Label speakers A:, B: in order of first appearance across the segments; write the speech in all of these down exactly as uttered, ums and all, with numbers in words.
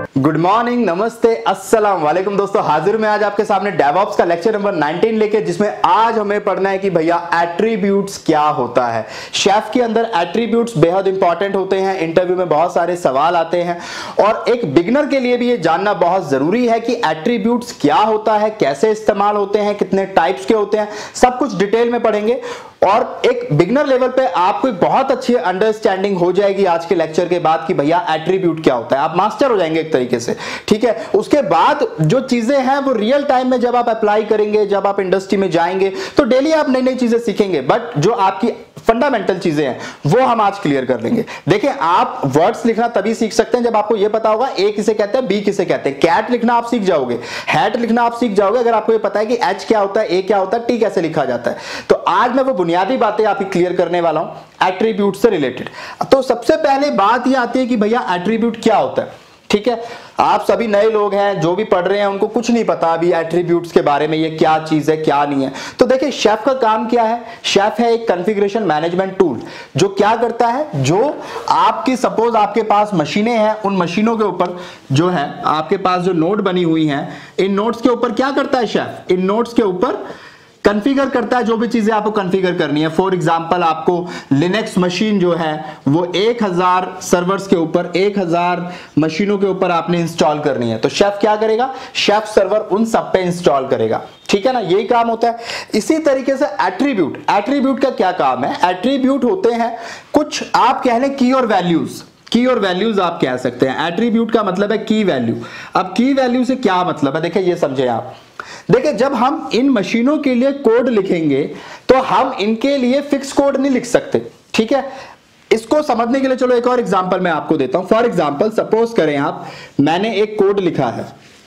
A: Good morning, नमस्ते, अस्सलाम वालेकुम दोस्तों। हाजिर में आज आपके सामने डेवऑप्स का लेक्चर नंबर नाइनटीन लेके, जिसमें आज हमें पढ़ना है कि भैया एट्रीब्यूट्स क्या होता है। शेफ के अंदर एट्रीब्यूट्स बेहद इंपॉर्टेंट होते हैं, इंटरव्यू में बहुत सारे सवाल आते हैं और एक बिगिनर के लिए भी ये जानना बहुत जरूरी है कि एट्रीब्यूट्स क्या होता है, कैसे इस्तेमाल होते हैं, कितने टाइप्स के होते हैं, सब कुछ डिटेल में पढ़ेंगे और एक बिगिनर लेवल पे आपको एक बहुत अच्छी अंडरस्टैंडिंग हो जाएगी आज के लेक्चर के बाद कि भैया एट्रीब्यूट क्या होता है। आप मास्टर हो जाएंगे एक तरीके से, ठीक है। उसके बाद जो चीजें हैं वो रियल टाइम में जब आप अप्लाई करेंगे, जब आप इंडस्ट्री में जाएंगे तो डेली आप नई नई चीजें सीखेंगे, बट जो आपकी फंडामेंटल चीजें हैं वो हम आज क्लियर कर लेंगे। देखिए, आप वर्ड्स लिखना तभी सीख सकते हैं जब आपको यह पता होगा ए किसे कहते हैं, बी किसे कहते हैं। कैट लिखना आप सीख जाओगे, हैट लिखना आप सीख जाओगे अगर आपको ये पता है कि एच क्या होता है, ए क्या होता है, टी कैसे लिखा जाता है। तो आज मैं वो बुनियादी बातें आपकी क्लियर करने वाला हूं एट्रीब्यूट से रिलेटेड। तो सबसे पहले बात यह आती है कि भैया एट्रीब्यूट क्या होता है, ठीक है। आप सभी नए लोग हैं, जो भी पढ़ रहे हैं उनको कुछ नहीं पता अभी एट्रीब्यूट्स के बारे में, ये क्या चीज है क्या नहीं है। तो देखिए, शेफ का काम क्या है। शेफ है एक कॉन्फ़िगरेशन मैनेजमेंट टूल जो क्या करता है, जो आपकी सपोज आपके पास मशीनें हैं, उन मशीनों के ऊपर जो है आपके पास जो नोड बनी हुई हैं, इन नोड्स के ऊपर क्या करता है शेफ, इन नोड्स के ऊपर कॉन्फ़िगर करता है जो भी चीजें आपको कॉन्फ़िगर करनी है। फॉर एग्जांपल, आपको लिनक्स मशीन जो है वो एक हज़ार सर्वर्स के ऊपर, एक हज़ार मशीनों के ऊपर आपने इंस्टॉल करनी है, तो शेफ क्या करेगा, शेफ सर्वर उन सब पे इंस्टॉल करेगा, ठीक है ना। यही काम होता है। इसी तरीके से एट्रीब्यूट, एट्रीब्यूट का क्या काम है, एट्रीब्यूट होते हैं कुछ आप कह लें की और वैल्यूज, की और वैल्यूज आप कह सकते हैं। एट्रीब्यूट का मतलब है की वैल्यू। अब की वैल्यू से क्या मतलब है, देखिए ये समझे आप। देखिए, जब हम इन मशीनों के लिए कोड लिखेंगे तो हम इनके लिए फिक्स कोड नहीं लिख सकते, ठीक है। इसको समझने के लिए चलो एक और एग्जांपल मैं आपको देता हूं। फॉर एग्जांपल सपोज करें आप, मैंने एक कोड लिखा है,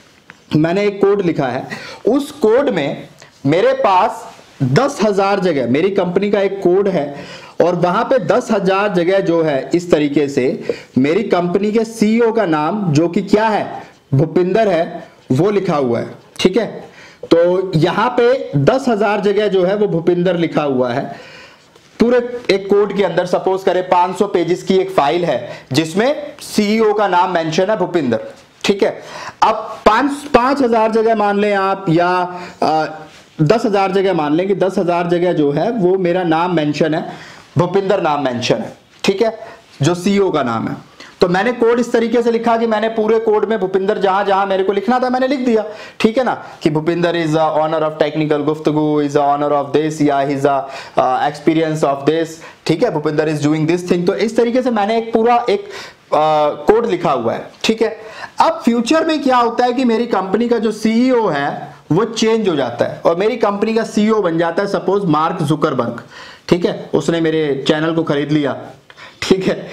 A: मैंने एक कोड लिखा है, उस कोड में मेरे पास दस हजार जगह, मेरी कंपनी का एक कोड है और वहां पे दस हजार जगह जो है इस तरीके से मेरी कंपनी के सीईओ का नाम जो कि क्या है, भूपिंदर है, वो लिखा हुआ है, ठीक है। तो यहां पे दस हजार जगह जो है वो भूपिंदर लिखा हुआ है पूरे एक कोड के अंदर। सपोज करें पाँच सौ पेजेस की एक फाइल है जिसमें सीईओ का नाम मेंशन है भूपिंदर, ठीक है। अब पांच पांच हजार जगह मान लें आप, या आ, दस हजार जगह मान लें कि दस हजार जगह जो है वो मेरा नाम मेंशन है, भूपिंदर नाम मेंशन है, ठीक है, जो सीईओ का नाम है। तो मैंने कोड इस तरीके से लिखा कि मैंने पूरे कोड में भूपिंदर जहां जहां मेरे को लिखना था मैंने लिख दिया, ठीक है ना, कि Bhupinder is owner of technical Guftgu, is owner of this, या इज एक्सपीरियंस ऑफ दिस, ठीक है, Bhupinder is doing this thing. तो इस तरीके से मैंने एक पूरा एक कोड uh, लिखा हुआ है, ठीक है। अब फ्यूचर में क्या होता है कि मेरी कंपनी का जो सीईओ है वो चेंज हो जाता है और मेरी कंपनी का सीईओ बन जाता है सपोज मार्क जुकरबर्ग, ठीक है। उसने मेरे चैनल को खरीद लिया, ठीक है,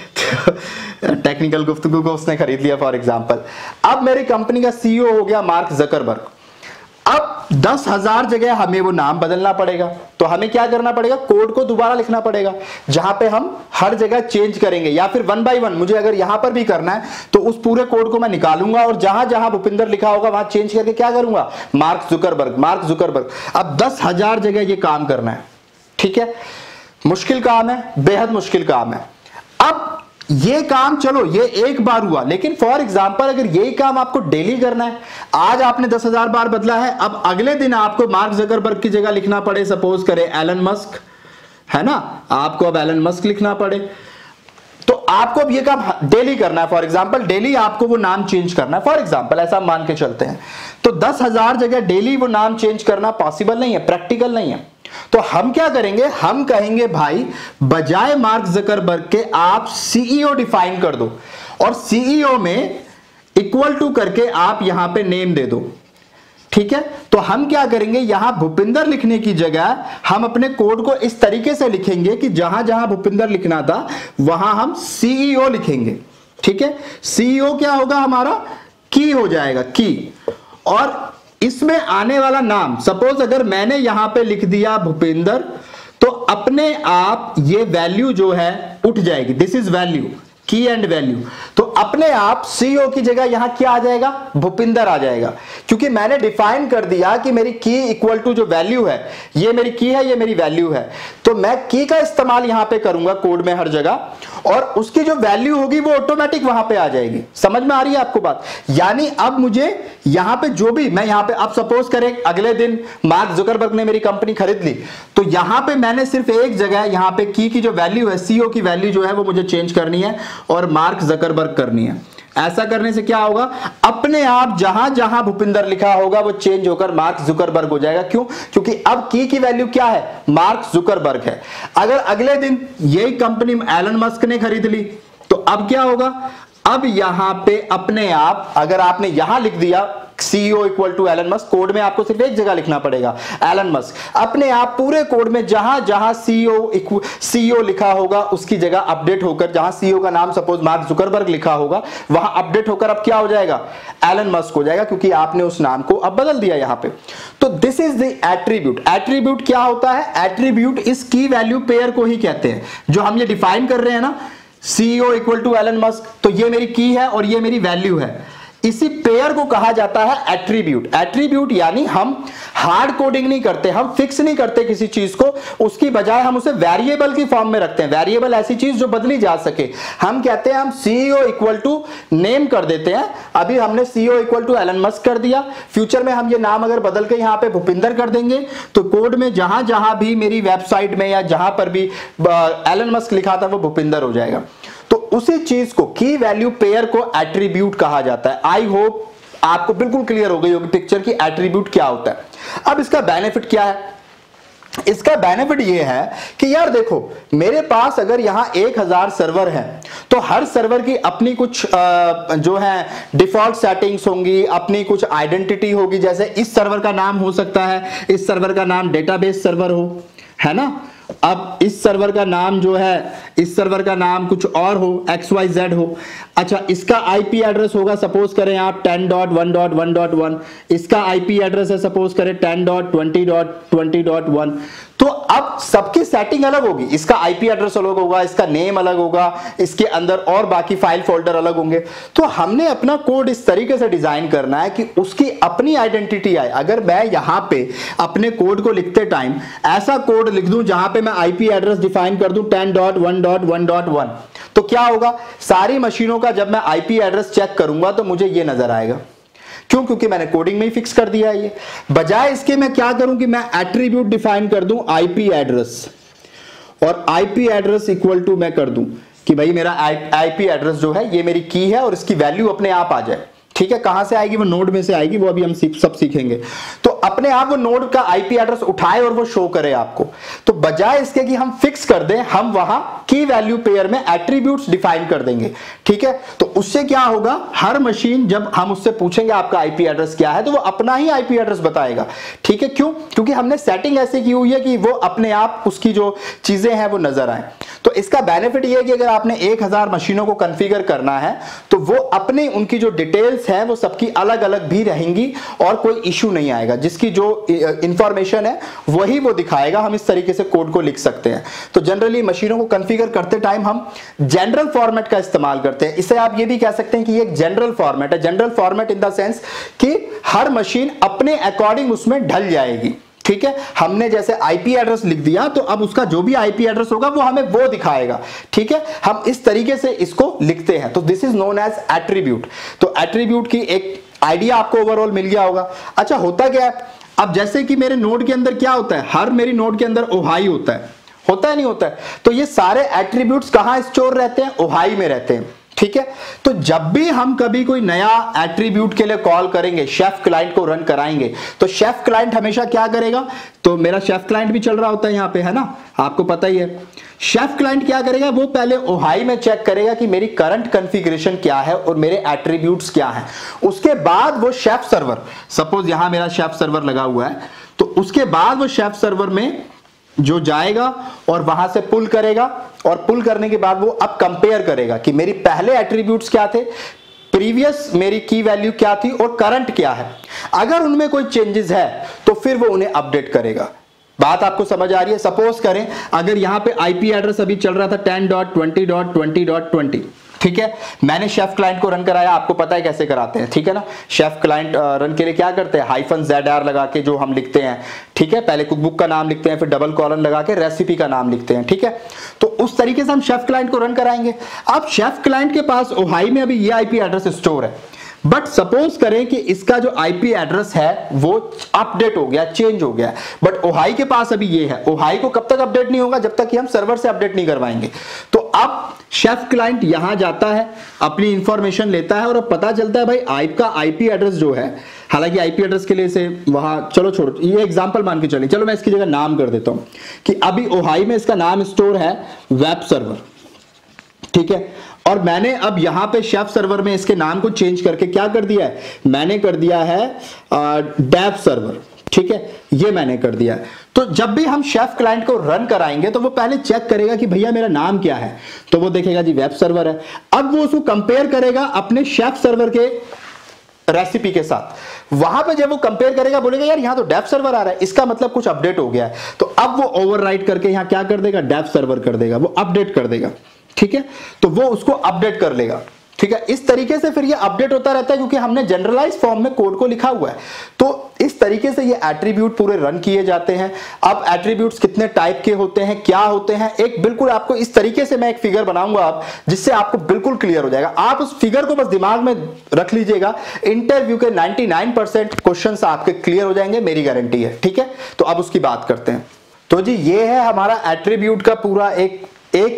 A: टेक्निकल गुफ्तगू को उसने खरीद लिया फॉर एग्जांपल। अब मेरी कंपनी का सीईओ हो गया मार्क जकरबर्ग। अब दस हजार जगह हमें वो नाम बदलना पड़ेगा, तो हमें क्या करना पड़ेगा, कोड को दोबारा लिखना पड़ेगा जहां पे हम हर जगह चेंज करेंगे, या फिर वन बाय वन मुझे अगर यहां पर भी करना है तो उस पूरे कोड को मैं निकालूंगा और जहां जहां भूपिंदर लिखा होगा वहां चेंज करके क्या करूंगा, मार्क जुकरबर्ग, मार्क जुकरबर्ग। अब दस हजार जगह ये काम करना है, ठीक है। मुश्किल काम है, बेहद मुश्किल काम है। अब ये काम चलो ये एक बार हुआ, लेकिन फॉर एग्जांपल अगर यही काम आपको डेली करना है, आज आपने दस हजार बार बदला है, अब अगले दिन आपको मार्क जकरबर्ग की जगह लिखना पड़े, सपोज करें एलन मस्क, है ना, आपको अब एलन मस्क लिखना पड़े, तो आपको अब ये काम डेली करना है। फॉर एग्जांपल डेली आपको वो नाम चेंज करना है, फॉर एग्जांपल ऐसा मान के चलते हैं। तो दस हजार जगह डेली वो नाम चेंज करना पॉसिबल नहीं है, प्रैक्टिकल नहीं है। तो हम क्या करेंगे, हम कहेंगे भाई बजाय मार्क जकरबर्ग के आप सीईओ डिफाइन कर दो और सीईओ में इक्वल टू करके आप यहां पे नेम दे दो, ठीक है। तो हम क्या करेंगे, यहां भूपिंदर लिखने की जगह हम अपने कोड को इस तरीके से लिखेंगे कि जहां जहां भूपिंदर लिखना था वहां हम सीईओ लिखेंगे, ठीक है। सीईओ क्या होगा हमारा, की हो जाएगा, की। और इसमें आने वाला नाम, सपोज अगर मैंने यहां पे लिख दिया भूपिंदर, तो अपने आप ये वैल्यू जो है उठ जाएगी, this is value, key and value. तो अपने आप सीईओ की जगह यहां क्या आ जाएगा, भूपिंदर आ जाएगा, क्योंकि मैंने डिफाइन कर दिया कि मेरी की इक्वल टू जो वैल्यू है, ये मेरी की है, ये मेरी वैल्यू है, तो मैं की का इस्तेमाल यहां पे करूंगा कोड में हर जगह, और उसकी जो वैल्यू होगी वो ऑटोमेटिक वहां पे आ जाएगी। समझ में आ रही है आपको बात? यानी अब मुझे यहां पे जो भी मैं यहां पे, अब सपोज करें अगले दिन मार्क जुकरबर्ग ने मेरी कंपनी खरीद ली, तो यहां पे मैंने सिर्फ एक जगह यहां पे की की जो वैल्यू है, सीईओ की वैल्यू जो है वो मुझे चेंज करनी है और मार्क जुकरबर्ग करनी है। ऐसा करने से क्या होगा, अपने आप जहां जहां भूपिंदर लिखा होगा वो चेंज होकर मार्क जुकरबर्ग हो जाएगा। क्यों? क्योंकि अब की की वैल्यू क्या है, मार्क जुकरबर्ग है। अगर अगले दिन यही कंपनी एलन मस्क ने खरीद ली, तो अब क्या होगा, अब यहां पे अपने आप, अगर आपने यहां लिख दिया CEO equal to Elon Musk, code में आपको सिर्फ एक जगह लिखना पड़ेगा एलन मस्क, अपने आप पूरे कोड में जहां जहां सीईओ सीईओ लिखा होगा उसकी जगह अपडेट होकर, जहां सीईओ का नाम सपोज मार्क जुकरबर्ग लिखा होगा वहां अपडेट होकर अब क्या हो जाएगा, एलन मस्क हो जाएगा, क्योंकि आपने उस नाम को अब बदल दिया यहां पे। तो this is the attribute. Attribute क्या होता है, एट्रीब्यूट इस की वैल्यू पेयर को ही कहते हैं, जो हम ये डिफाइन कर रहे हैं ना, CEO equal to Elon Musk, तो ये मेरी की है और ये मेरी वैल्यू है। इसी पेयर को कहा जाता है एट्रीब्यूट। एट्रीब्यूट यानी हम हार्ड कोडिंग नहीं करते, हम फिक्स नहीं करते किसी चीज को, उसकी बजाय हम उसे वेरिएबल की फॉर्म में रखते हैं। वेरिएबल ऐसी चीज जो बदली जा सके। हम कहते हैं हम सीईओ इक्वल टू नेम कर देते हैं। अभी हमने CEO equal to Elon Musk कर दिया, फ्यूचर में हम ये नाम अगर बदल के यहां पे भूपिंदर कर देंगे, तो कोड में जहां जहां भी मेरी वेबसाइट में या जहां पर भी एलन मस्क लिखा था वो भूपिंदर हो जाएगा। तो उसी चीज को, की वैल्यू पेयर को एट्रीब्यूट कहा जाता है। आई होप आपको बिल्कुल क्लियर हो गई होगी पिक्चर की एट्रीब्यूट क्या होता है। अब इसका बेनिफिट क्या है, इसका बेनिफिट ये है कि यार देखो, मेरे पास अगर यहां एक हजार सर्वर है, तो हर सर्वर की अपनी कुछ जो है डिफॉल्ट सेटिंग्स होंगी, अपनी कुछ आइडेंटिटी होगी। जैसे इस सर्वर का नाम हो सकता है, इस सर्वर का नाम डेटाबेस सर्वर हो, है ना। अब इस सर्वर का नाम जो है, इस सर्वर का नाम कुछ और हो, एक्स वाई जेड हो। अच्छा, इसका आईपी एड्रेस होगा, सपोज करें आप ten dot one dot one dot one, इसका आईपी एड्रेस है सपोज करें ten dot twenty dot twenty dot one. तो अब सबकी सेटिंग अलग होगी, इसका आईपी एड्रेस अलग होगा, इसका नेम अलग होगा, इसके अंदर और बाकी फाइल फोल्डर अलग होंगे। तो हमने अपना कोड इस तरीके से डिजाइन करना है कि उसकी अपनी आइडेंटिटी आए। अगर मैं यहां पे अपने कोड को लिखते टाइम ऐसा कोड लिख दूं जहां पे मैं आईपी एड्रेस डिफाइन कर दूं ten dot one dot one dot one, तो क्या होगा, सारी मशीनों का जब मैं आईपी एड्रेस चेक करूंगा तो मुझे ये नजर आएगा। क्यों? क्योंकि मैंने कोडिंग में ही फिक्स कर दिया है ये। बजाय इसके मैं क्या करूं कि मैं एट्रीब्यूट डिफाइन कर दूं आईपी एड्रेस, और आईपी एड्रेस इक्वल टू मैं कर दूं कि भाई मेरा आईपी एड्रेस जो है ये मेरी की है और इसकी वैल्यू अपने आप आ जाए। ठीक है, कहां से आएगी, वो नोड में से आएगी, वो अभी हम सब सीखेंगे। तो अपने आप वो नोड का आईपी एड्रेस उठाए और वो शो करे आपको। तो बजाय इसके कि हम फिक्स कर दें, हम वहां की वैल्यू पेयर में एट्रीब्यूट्स डिफाइन कर देंगे। ठीक है, तो उससे क्या होगा, हर मशीन जब हम उससे पूछेंगे आपका आईपी एड्रेस क्या है, तो वो अपना ही आईपी एड्रेस बताएगा। ठीक है, क्यों? क्योंकि हमने सेटिंग ऐसे की हुई है कि वो अपने आप उसकी जो चीजें हैं वो नजर आए। तो इसका बेनिफिट ये है कि अगर आपने एक हजार मशीनों को कॉन्फ़िगर करना है, तो वो अपनी उनकी जो डिटेल्स है वो सबकी अलग अलग भी रहेंगी और कोई इशू नहीं आएगा। जिसकी जो इंफॉर्मेशन है वही वो दिखाएगा। हम इस तरीके से कोड को लिख सकते हैं। तो जनरली मशीनों को कॉन्फ़िगर करते टाइम हम जनरल फॉर्मेट का इस्तेमाल करते हैं। इसे आप ये भी कह सकते हैं कि ये एक जनरल फॉर्मेट है। General format in the sense कि हर मशीन अपने अकॉर्डिंग उसमें ढल जाएगी। ठीक है, हमने जैसे आईपी एड्रेस लिख दिया तो अब उसका जो भी आईपी एड्रेस होगा वो हमें वो दिखाएगा। ठीक है, हम इस तरीके से इसको लिखते हैं। तो this is known as attribute. तो एट्रीब्यूट की एक आइडिया आपको ओवरऑल मिल गया होगा। अच्छा, होता क्या है, अब जैसे कि मेरे नोड के अंदर क्या होता है, हर मेरी नोड के अंदर ओहाई होता है, होता है नहीं होता है। तो ये सारे एट्रीब्यूट्स कहां स्टोर रहते हैं, ओहाई में रहते हैं। ठीक है, तो जब भी हम कभी कोई नया एट्रीब्यूट के लिए कॉल करेंगे, शेफ क्लाइंट को रन कराएंगे, तो शेफ क्लाइंट हमेशा क्या करेगा, तो मेरा शेफ क्लाइंट भी चल रहा होता है यहां पे, है ना, आपको पता ही है। शेफ क्लाइंट क्या करेगा, वो पहले ओहाई में चेक करेगा कि मेरी करंट कॉन्फ़िगरेशन क्या है और मेरे एट्रीब्यूट्स क्या हैं। उसके बाद वो शेफ सर्वर, सपोज यहां मेरा शेफ सर्वर लगा हुआ है, तो उसके बाद वो शेफ सर्वर में जो जाएगा और वहां से पुल करेगा, और पुल करने के बाद वो अब कंपेयर करेगा कि मेरी पहले एट्रीब्यूट्स क्या थे, प्रीवियस मेरी की वैल्यू क्या थी और करंट क्या है। अगर उनमें कोई चेंजेस है तो फिर वो उन्हें अपडेट करेगा। बात आपको समझ आ रही है? सपोज करें अगर यहां पे आईपी एड्रेस अभी चल रहा था ten dot twenty dot twenty dot twenty, ठीक है, मैंने शेफ क्लाइंट को रन कराया, आपको पता है कैसे कराते हैं, ठीक है ना। शेफ क्लाइंट रन के लिए क्या करते हैं, हाइफन जेड आर लगा के जो हम लिखते हैं, ठीक है, पहले कुकबुक का नाम लिखते हैं, फिर डबल कॉलन लगा के रेसिपी का नाम लिखते हैं, ठीक है। तो उस तरीके से हम शेफ क्लाइंट को रन कराएंगे। अब शेफ क्लाइंट के पास ओहाई में अभी ये आईपी एड्रेस स्टोर है, बट सपोज करें कि इसका जो आईपी एड्रेस है वो अपडेट हो गया, चेंज हो गया, बट ओहाई के पास अभी ये है। ओहाई को कब तक अपडेट नहीं होगा, जब तक कि हम सर्वर से अपडेट नहीं करवाएंगे। तो अब शेफ क्लाइंट यहां जाता है, अपनी इंफॉर्मेशन लेता है और अब पता चलता है भाई आईप का आईपी एड्रेस जो है, हालांकि आईपी एड्रेस के लिए से वहां, चलो छोड़ो, ये एग्जांपल मान के चलिए, चलो मैं इसकी जगह नाम कर देता हूं कि अभी ओहाई में इसका नाम स्टोर है वेब सर्वर, ठीक है। और मैंने अब यहां पे शेफ सर्वर में इसके नाम को चेंज करके क्या कर दिया है, मैंने कर दिया है डेव सर्वर, ठीक है, ये मैंने कर दिया है। तो जब भी हम शेफ क्लाइंट को रन कराएंगे तो वो पहले चेक करेगा कि भैया मेरा नाम क्या है, तो वो देखेगा जी वेब सर्वर है। अब वो उसको कंपेयर करेगा अपने शेफ सर्वर के रेसिपी के साथ। वहां पे जब वो कंपेयर करेगा बोलेगा यार यहां तो डेव सर्वर आ रहा है, इसका मतलब कुछ अपडेट हो गया है। तो अब वो ओवरराइट करके यहां क्या कर देगा, डेव सर्वर कर देगा, वो अपडेट कर देगा, ठीक है। तो वो उसको अपडेट कर लेगा, ठीक है। इस तरीके से फिर ये अपडेट होता रहता है क्योंकि हमने जनरलाइज फॉर्म में कोड को लिखा हुआ है। तो इस तरीके से ये एट्रीब्यूट पूरे रन किए जाते हैं। अब एट्रीब्यूट्स कितने टाइप के होते हैं, क्या होते हैं, एक बिल्कुल आपको इस तरीके से मैं एक फिगर बनाऊंगा आप, जिससे आपको बिल्कुल क्लियर हो जाएगा। आप उस फिगर को बस दिमाग में रख लीजिएगा, इंटरव्यू के निन्यानवे परसेंट क्वेश्चंस आपके क्लियर हो जाएंगे, मेरी गारंटी है, ठीक है। तो अब उसकी बात करते हैं। तो जी ये है हमारा एट्रीब्यूट का पूरा एक एक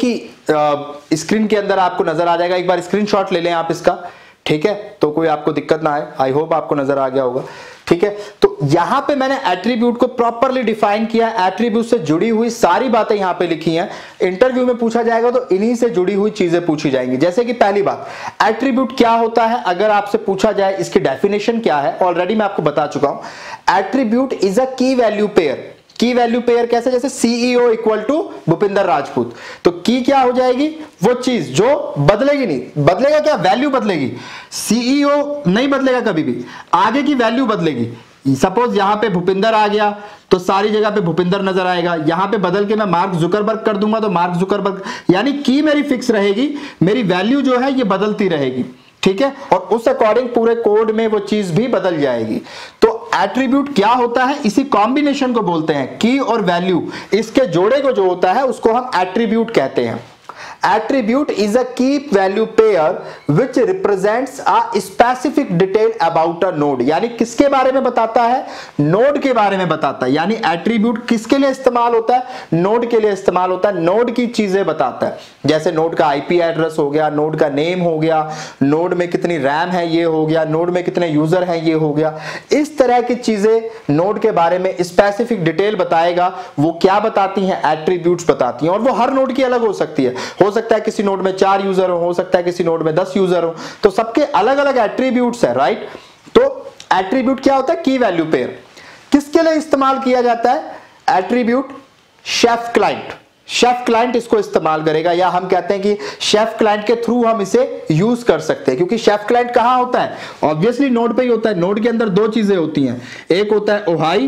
A: ही स्क्रीन के अंदर आपको नजर आ जाएगा। एक बार स्क्रीनशॉट ले लें आप इसका, ठीक है, तो कोई आपको दिक्कत ना आए। आई होप आपको नजर आ गया होगा, ठीक है। तो यहां पे मैंने एट्रीब्यूट को प्रॉपरली डिफाइन किया, एट्रीब्यूट से जुड़ी हुई सारी बातें यहां पे लिखी हैं। इंटरव्यू में पूछा जाएगा तो इन्हीं से जुड़ी हुई चीजें पूछी जाएंगी। जैसे कि पहली बात, एट्रीब्यूट क्या होता है, अगर आपसे पूछा जाए इसकी डेफिनेशन क्या है, ऑलरेडी मैं आपको बता चुका हूं। Attribute is a key value pair. Key value pair कैसे, जैसे CEO equal to Bhupinder Rajput, तो की क्या हो जाएगी, वो चीज जो बदलेगी नहीं, बदलेगा क्या, वैल्यू बदलेगी। सीईओ नहीं बदलेगा कभी भी, आगे की वैल्यू बदलेगी। सपोज यहां पे भूपिंदर आ गया तो सारी जगह पे भूपिंदर नजर आएगा, यहां पे बदल के मैं मार्क जुकरबर्ग कर दूंगा तो मार्क जुकरबर्ग, यानी की मेरी फिक्स रहेगी, मेरी वैल्यू जो है ये बदलती रहेगी, ठीक है। और उस अकॉर्डिंग पूरे कोड में वो चीज भी बदल जाएगी। तो एट्रीब्यूट क्या होता है, इसी कॉम्बिनेशन को बोलते हैं, की और वैल्यू, इसके जोड़े को जो होता है उसको हम एट्रीब्यूट कहते हैं। Attribute is a key value pair which represents a specific detail about a node। यानी किसके बारे में बताता है, नोड के बारे में बताता है। यानी एट्रीब्यूट किसके लिए इस्तेमाल होता है, नोड के लिए इस्तेमाल होता है, नोड की चीजें बताता है। जैसे नोड का आईपी एड्रेस हो गया, नोड का नेम हो गया, नोड में कितनी रैम है ये हो गया, नोड में कितने यूजर हैं ये हो गया। इस तरह की चीजें नोड के बारे में स्पेसिफिक डिटेल बताएगा। वो क्या बताती हैं, एट्रीब्यूट्स बताती हैं। और वो हर नोड की अलग हो सकती है, हो सकता है किसी नोड में चार यूजर हो, हो सकता है किसी नोड में दस यूजर हो, तो सबके अलग अलग एट्रीब्यूट्स है, राइट। तो एट्रीब्यूट क्या होता है, की वैल्यू पेयर। किसके लिए इस्तेमाल किया जाता है attribute, Chef client. Chef client इसको इस्तेमाल करेगा, या हम कहते हैं कि शेफ क्लाइंट के थ्रू हम इसे यूज कर सकते हैं। क्योंकि शेफ क्लाइंट कहां होता है, ऑब्वियसली नोड पे ही होता है। नोड के अंदर दो चीजें होती हैं, एक होता है ओहाई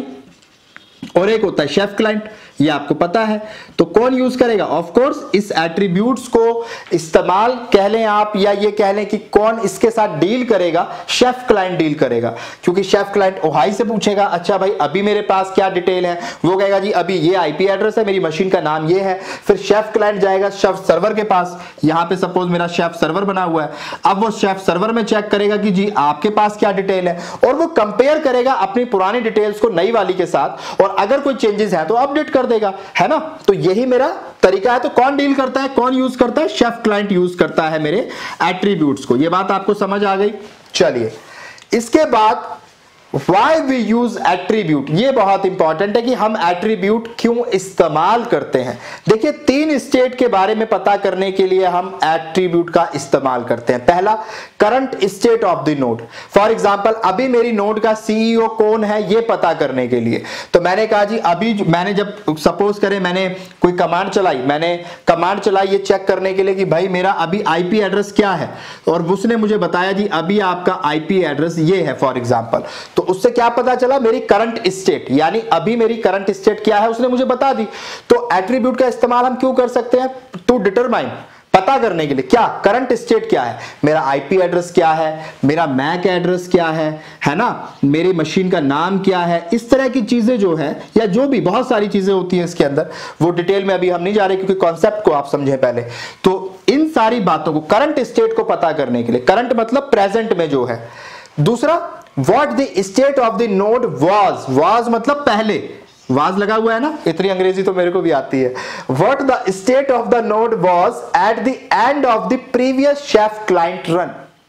A: और एक होता है शेफ क्लाइंट, ये आपको पता है। तो कौन यूज करेगा, ऑफ कोर्स इस एट्रीब्यूट्स को इस्तेमाल कह लें आप, या ये कह लें कि कौन इसके साथ डील करेगा, शेफ क्लाइंट डील करेगा। क्योंकि शेफ क्लाइंट ओहाई से पूछेगा, अच्छा भाई अभी मेरे पास क्या डिटेल है, वो कहेगा जी अभी ये आईपी एड्रेस है, मेरी मशीन का नाम ये है। फिर शेफ क्लाइंट जाएगा शेफ सर्वर के पास, यहां पे सपोज मेरा शेफ सर्वर बना हुआ है। अब वो शेफ सर्वर में चेक करेगा कि जी आपके पास क्या डिटेल है, और वो कंपेयर करेगा अपनी पुरानी डिटेल्स को नई वाली के साथ, और अगर कोई चेंजेस है तो अपडेट कर देगा, है ना। तो यही मेरा तरीका है। तो कौन डील करता है, कौन यूज करता है, शेफ क्लाइंट यूज करता है मेरे एट्रीब्यूट्स को। ये बात आपको समझ आ गई। चलिए इसके बाद Why we use attribute, ये बहुत इंपॉर्टेंट है कि हम एट्रीब्यूट क्यों इस्तेमाल करते हैं। देखिए तीन स्टेट के बारे में पता करने के लिए हम एट्रीब्यूट का इस्तेमाल करते हैं। पहला, current state of the node. For example अभी मेरी नोड का सीईओ कौन है ये पता करने के लिए, तो मैंने कहा जी अभी मैंने जब सपोज करें मैंने कोई कमांड चलाई, मैंने कमांड चलाई ये चेक करने के लिए कि भाई मेरा अभी आईपी एड्रेस क्या है, और उसने मुझे बताया जी अभी आपका आईपी एड्रेस ये है फॉर एग्जांपल। तो उससे क्या पता चला, मेरी करंट स्टेट, यानी अभी मेरी करंट स्टेट क्या है उसने मुझे बता दी। तो एट्रीब्यूट का इस्तेमाल हम क्यों कर सकते हैं, टू डिटरमाइन, पता करने के लिए, क्या करंट स्टेट क्या है, मेरा आईपी एड्रेस क्या है, मेरा मैक एड्रेस क्या है है ना, मेरी मशीन का नाम क्या है, इस तरह की चीजें जो है, या जो भी बहुत सारी चीजें होती हैं इसके अंदर, वो डिटेल में अभी हम नहीं जा रहे क्योंकि कॉन्सेप्ट को आप समझें पहले। तो इन सारी बातों को, करंट स्टेट को पता करने के लिए, करंट मतलब प्रेजेंट में जो है। दूसरा, what the state of the node was, was मतलब पहले, वाज लगा हुआ है ना, इतनी अंग्रेजी तो मेरे को भी आती है। What the state of the node was at the end of the previous Chef client run.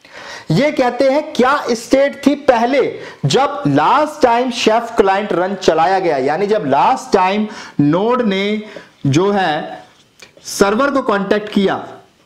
A: ये कहते हैं क्या स्टेट थी पहले जब last time Chef client run चलाया गया, यानी जब लास्ट टाइम नोड ने जो है सर्वर को कांटेक्ट किया,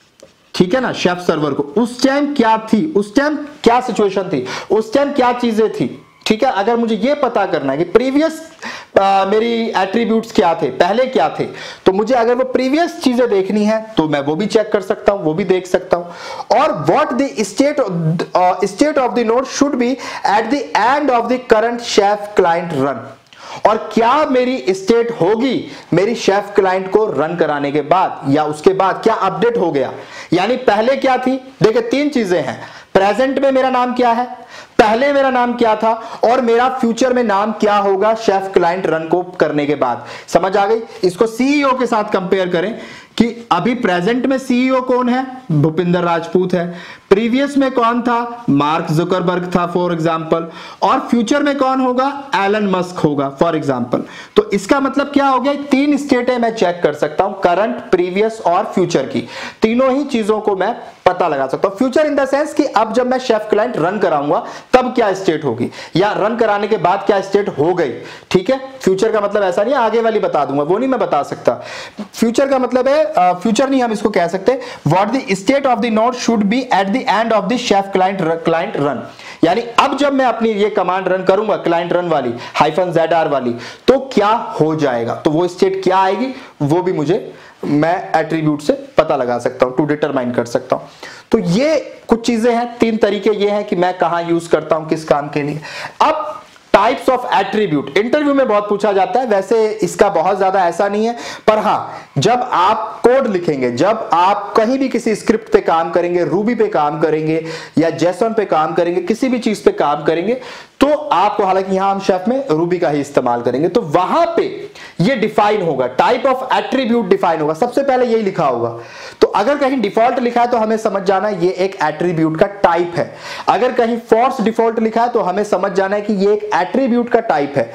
A: ठीक है ना, शेफ सर्वर को, उस टाइम क्या थी, उस टाइम क्या सिचुएशन थी, उस टाइम क्या चीजें थी, ठीक है। अगर मुझे ये पता करना है कि प्रीवियस मेरी एट्रीब्यूट्स क्या थे, पहले क्या थे, तो मुझे अगर वो प्रीवियस चीजें देखनी है तो मैं वो भी चेक कर सकता हूं, वो भी देख सकता हूं। और what the state state of the node should be at the end of the current Chef client run, और क्या मेरी स्टेट होगी मेरी शेफ क्लाइंट को रन कराने के बाद या उसके बाद, क्या अपडेट हो गया, यानी पहले क्या थी। देखिए तीन चीजें हैं, प्रेजेंट में मेरा नाम क्या है, पहले मेरा नाम क्या था, और मेरा फ्यूचर में नाम क्या होगा शेफ क्लाइंट रन को करने के बाद। समझ आ गई। इसको सीईओ के साथ कंपेयर करें कि अभी प्रेजेंट में सीईओ कौन है, भूपिंदर राजपूत है, प्रीवियस में कौन था, मार्क जुकरबर्ग था फॉर एग्जांपल, और फ्यूचर में कौन होगा, एलन मस्क होगा फॉर एग्जांपल। तो इसका मतलब क्या हो गया, तीन स्टेटें मैं चेक कर सकता हूं, करंट, प्रीवियस और फ्यूचर की, तीनों ही चीजों को मैं पता लगा सकता हूं। फ्यूचर इन द सेंस कि अब जब मैं शेफ क्लाइंट रन कराऊंगा तब क्या स्टेट होगी, या रन कराने के बाद क्या स्टेट हो गई, ठीक है। फ्यूचर का मतलब ऐसा नहीं आगे वाली बता दूंगा, वो नहीं मैं बता सकता। फ्यूचर का मतलब है, फ्यूचर नहीं हम इसको कह सकते, what the state of the node should be at the end of the Chef client client run, यानी अब जब मैं अपनी ये कमांड रन करूंगा क्लाइंट रन वाली, हाइफन जेड आर वाली, तो क्या हो जाएगा, तो वो स्टेट क्या आएगी, वो भी मुझे मैं एट्रीब्यूट से पता लगा सकता हूं, टू डिटरमाइन कर सकता हूं। तो ये कुछ चीजें हैं, तीन तरीके ये हैं कि मैं कहां यूज करता हूं, किस काम के लिए। अब टाइप्स ऑफ एट्रीब्यूट इंटरव्यू में बहुत पूछा जाता है, वैसे इसका बहुत ज्यादा ऐसा नहीं है, पर हां जब आप कोड लिखेंगे, जब आप कहीं भी किसी स्क्रिप्ट पे काम करेंगे, रूबी पे काम करेंगे या जेसन पे काम करेंगे, किसी भी चीज पे काम करेंगे, तो आपको, हालांकि यहां हम शेफ में रूबी का ही इस्तेमाल करेंगे, तो वहां पे ये डिफाइन होगा, टाइप ऑफ एट्रीब्यूट डिफाइन होगा, सबसे पहले यही लिखा होगा। तो अगर कहीं डिफॉल्ट लिखा है तो हमें समझ जाना है ये एक एट्रीब्यूट का टाइप है, अगर कहीं फॉल्स डिफॉल्ट लिखा है तो हमें समझ जाना है कि ये एक एट्रीब्यूट का टाइप है।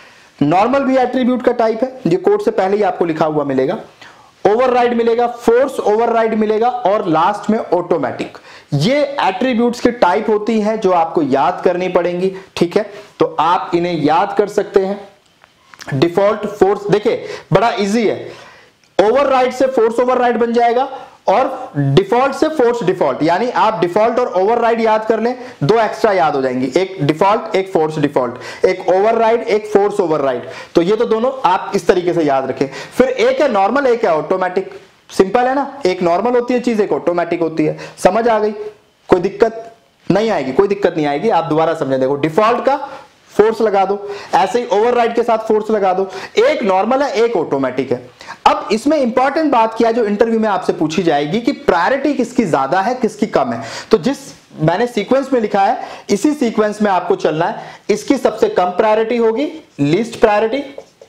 A: नॉर्मल भी एट्रीब्यूट का टाइप है, ये कोड से पहले ही आपको लिखा हुआ मिलेगा, ओवरराइड मिलेगा, फोर्स ओवरराइड मिलेगा, और लास्ट में ऑटोमेटिक। ये एट्रीब्यूट्स की टाइप होती हैं जो आपको याद करनी पड़ेंगी, ठीक है। तो आप इन्हें याद कर सकते हैं। डिफॉल्ट, फोर्स, देखिए बड़ा इजी है, ओवरराइड से फोर्स ओवरराइड बन जाएगा, और डिफॉल्ट से फोर्स डिफॉल्ट, यानी आप डिफॉल्ट और ओवरराइड याद कर लें, दो एक्स्ट्रा याद हो जाएंगी, एक डिफॉल्ट एक फोर्स डिफॉल्ट, एक ओवरराइड एक फोर्स ओवरराइड। तो ये तो दोनों आप इस तरीके से याद रखें। फिर एक है नॉर्मल, एक है ऑटोमेटिक, सिंपल है ना, एक नॉर्मल होती है चीज, एक ऑटोमेटिक होती है। समझ आ गई, कोई दिक्कत नहीं आएगी, कोई दिक्कत नहीं आएगी। आप दोबारा समझें, देखो डिफॉल्ट का फोर्स लगा दो, ऐसे ही ओवरराइड के साथ फोर्स लगा दो, एक नॉर्मल है एक ऑटोमेटिक है। अब इसमें इंपॉर्टेंट बात क्या है जो इंटरव्यू में आपसे पूछी जाएगी कि प्रायोरिटी किसकी ज्यादा है, किसकी कम है। तो जिस मैंने सीक्वेंस में लिखा है इसी सीक्वेंस में आपको चलना है। इसकी सबसे कम प्रायोरिटी होगी लीस्ट प्रायोरिटी,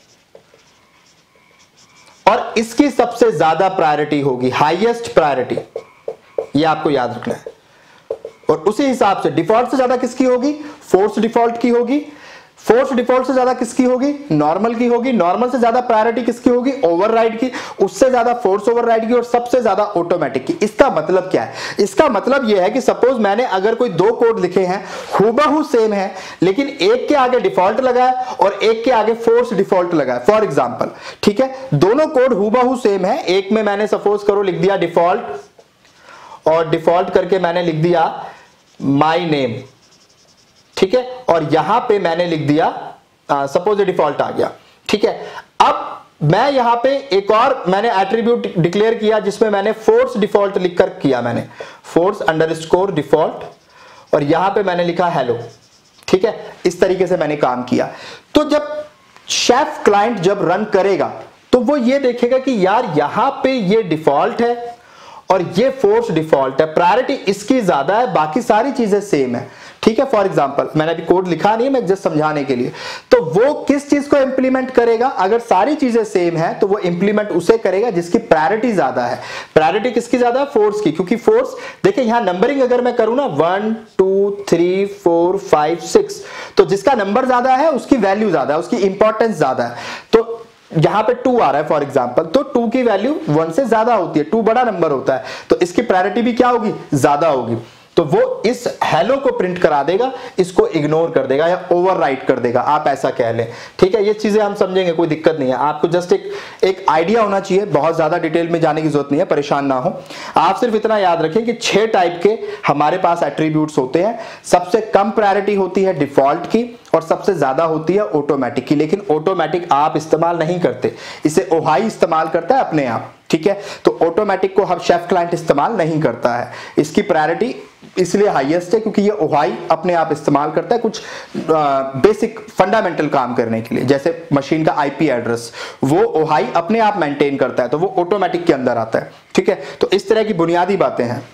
A: और इसकी सबसे ज्यादा प्रायोरिटी होगी हाईएस्ट प्रायोरिटी, यह आपको याद रखना है। और उसी हिसाब से डिफॉल्ट से ज्यादा किसकी होगी, फोर्स डिफॉल्ट की होगी, फोर्स डिफॉल्ट से ज्यादा किसकी होगी, नॉर्मल की होगी, नॉर्मल से ज्यादा प्रायोरिटी किसकी होगी, ओवरराइड की, उससे ज्यादा फोर्स ओवरराइड की, और सबसे ज्यादा ऑटोमेटिक की। इसका मतलब क्या है, इसका मतलब यह है कि सपोज मैंने अगर कोई दो कोड लिखे हैं, हूबहू सेम है, लेकिन एक के आगे डिफॉल्ट लगा है और एक के आगे फोर्स डिफॉल्ट लगा है फॉर एग्जाम्पल, ठीक है। दोनों कोड हूबहू सेम है, एक में मैंने सपोज करो लिख दिया डिफॉल्ट, और डिफॉल्ट करके मैंने लिख दिया माई नेम, ठीक है, और यहां पे मैंने लिख दिया सपोज डिफॉल्ट आ गया, ठीक है। अब मैं यहां पे एक और मैंने एट्रीब्यूट डिक्लेयर किया जिसमें मैंने फोर्स डिफॉल्ट लिखकर किया, मैंने फोर्स अंडरस्कोर डिफॉल्ट, और यहां पे मैंने लिखा हेलो, ठीक है। इस तरीके से मैंने काम किया। तो जब शेफ क्लाइंट जब रन करेगा तो वो ये देखेगा कि यार यहां पे ये डिफॉल्ट है और ये फोर्स डिफॉल्ट है, प्रायोरिटी इसकी ज्यादा है, बाकी सारी चीजें सेम है, ठीक है। फॉर एग्जांपल मैंने अभी कोड लिखा नहीं है, मैं जस्ट समझाने के लिए, तो वो किस चीज को इंप्लीमेंट करेगा, अगर सारी चीजें सेम है तो वो इंप्लीमेंट उसे करेगा जिसकी प्रायोरिटी ज्यादा है। प्रायोरिटी किसकी ज्यादा है, फोर्स की, क्योंकि फोर्स देखिए यहां नंबरिंग अगर मैं करूं ना one two three four five six, तो जिसका नंबर ज्यादा है उसकी वैल्यू ज्यादा है, उसकी इंपॉर्टेंस ज्यादा है। तो यहां पे टू आ रहा है फॉर एग्जांपल, तो टू की वैल्यू वन से ज्यादा होती है, टू बड़ा नंबर होता है, तो इसकी प्रायोरिटी भी क्या होगी, ज्यादा होगी। तो वो इस हेलो को प्रिंट करा देगा, इसको इग्नोर कर देगा या ओवरराइट कर देगा, आप ऐसा कह लें, ठीक है। ये चीजें हम समझेंगे, कोई दिक्कत नहीं है, आपको जस्ट एक एक आइडिया होना चाहिए, बहुत ज्यादा डिटेल में जाने की जरूरत नहीं है, परेशान ना हो। आप सिर्फ इतना याद रखें कि छह टाइप के हमारे पास एट्रीब्यूट्स होते हैं। सबसे कम प्रायोरिटी होती है डिफॉल्ट की और सबसे ज्यादा होती है ऑटोमेटिक की, लेकिन ऑटोमेटिक आप इस्तेमाल नहीं करते, इसे ओहाई इस्तेमाल करता है अपने आप, ठीक है। तो ऑटोमेटिक को हम शेफ क्लाइंट इस्तेमाल नहीं करता है, इसकी प्रायोरिटी इसलिए हाईएस्ट है क्योंकि ये ओहाई अपने आप इस्तेमाल करता है कुछ बेसिक फंडामेंटल काम करने के लिए, जैसे मशीन का आईपी एड्रेस वो ओहाई अपने आप मेंटेन करता है, तो वो ऑटोमेटिक के अंदर आता है, ठीक है। तो इस तरह की बुनियादी बातें हैं।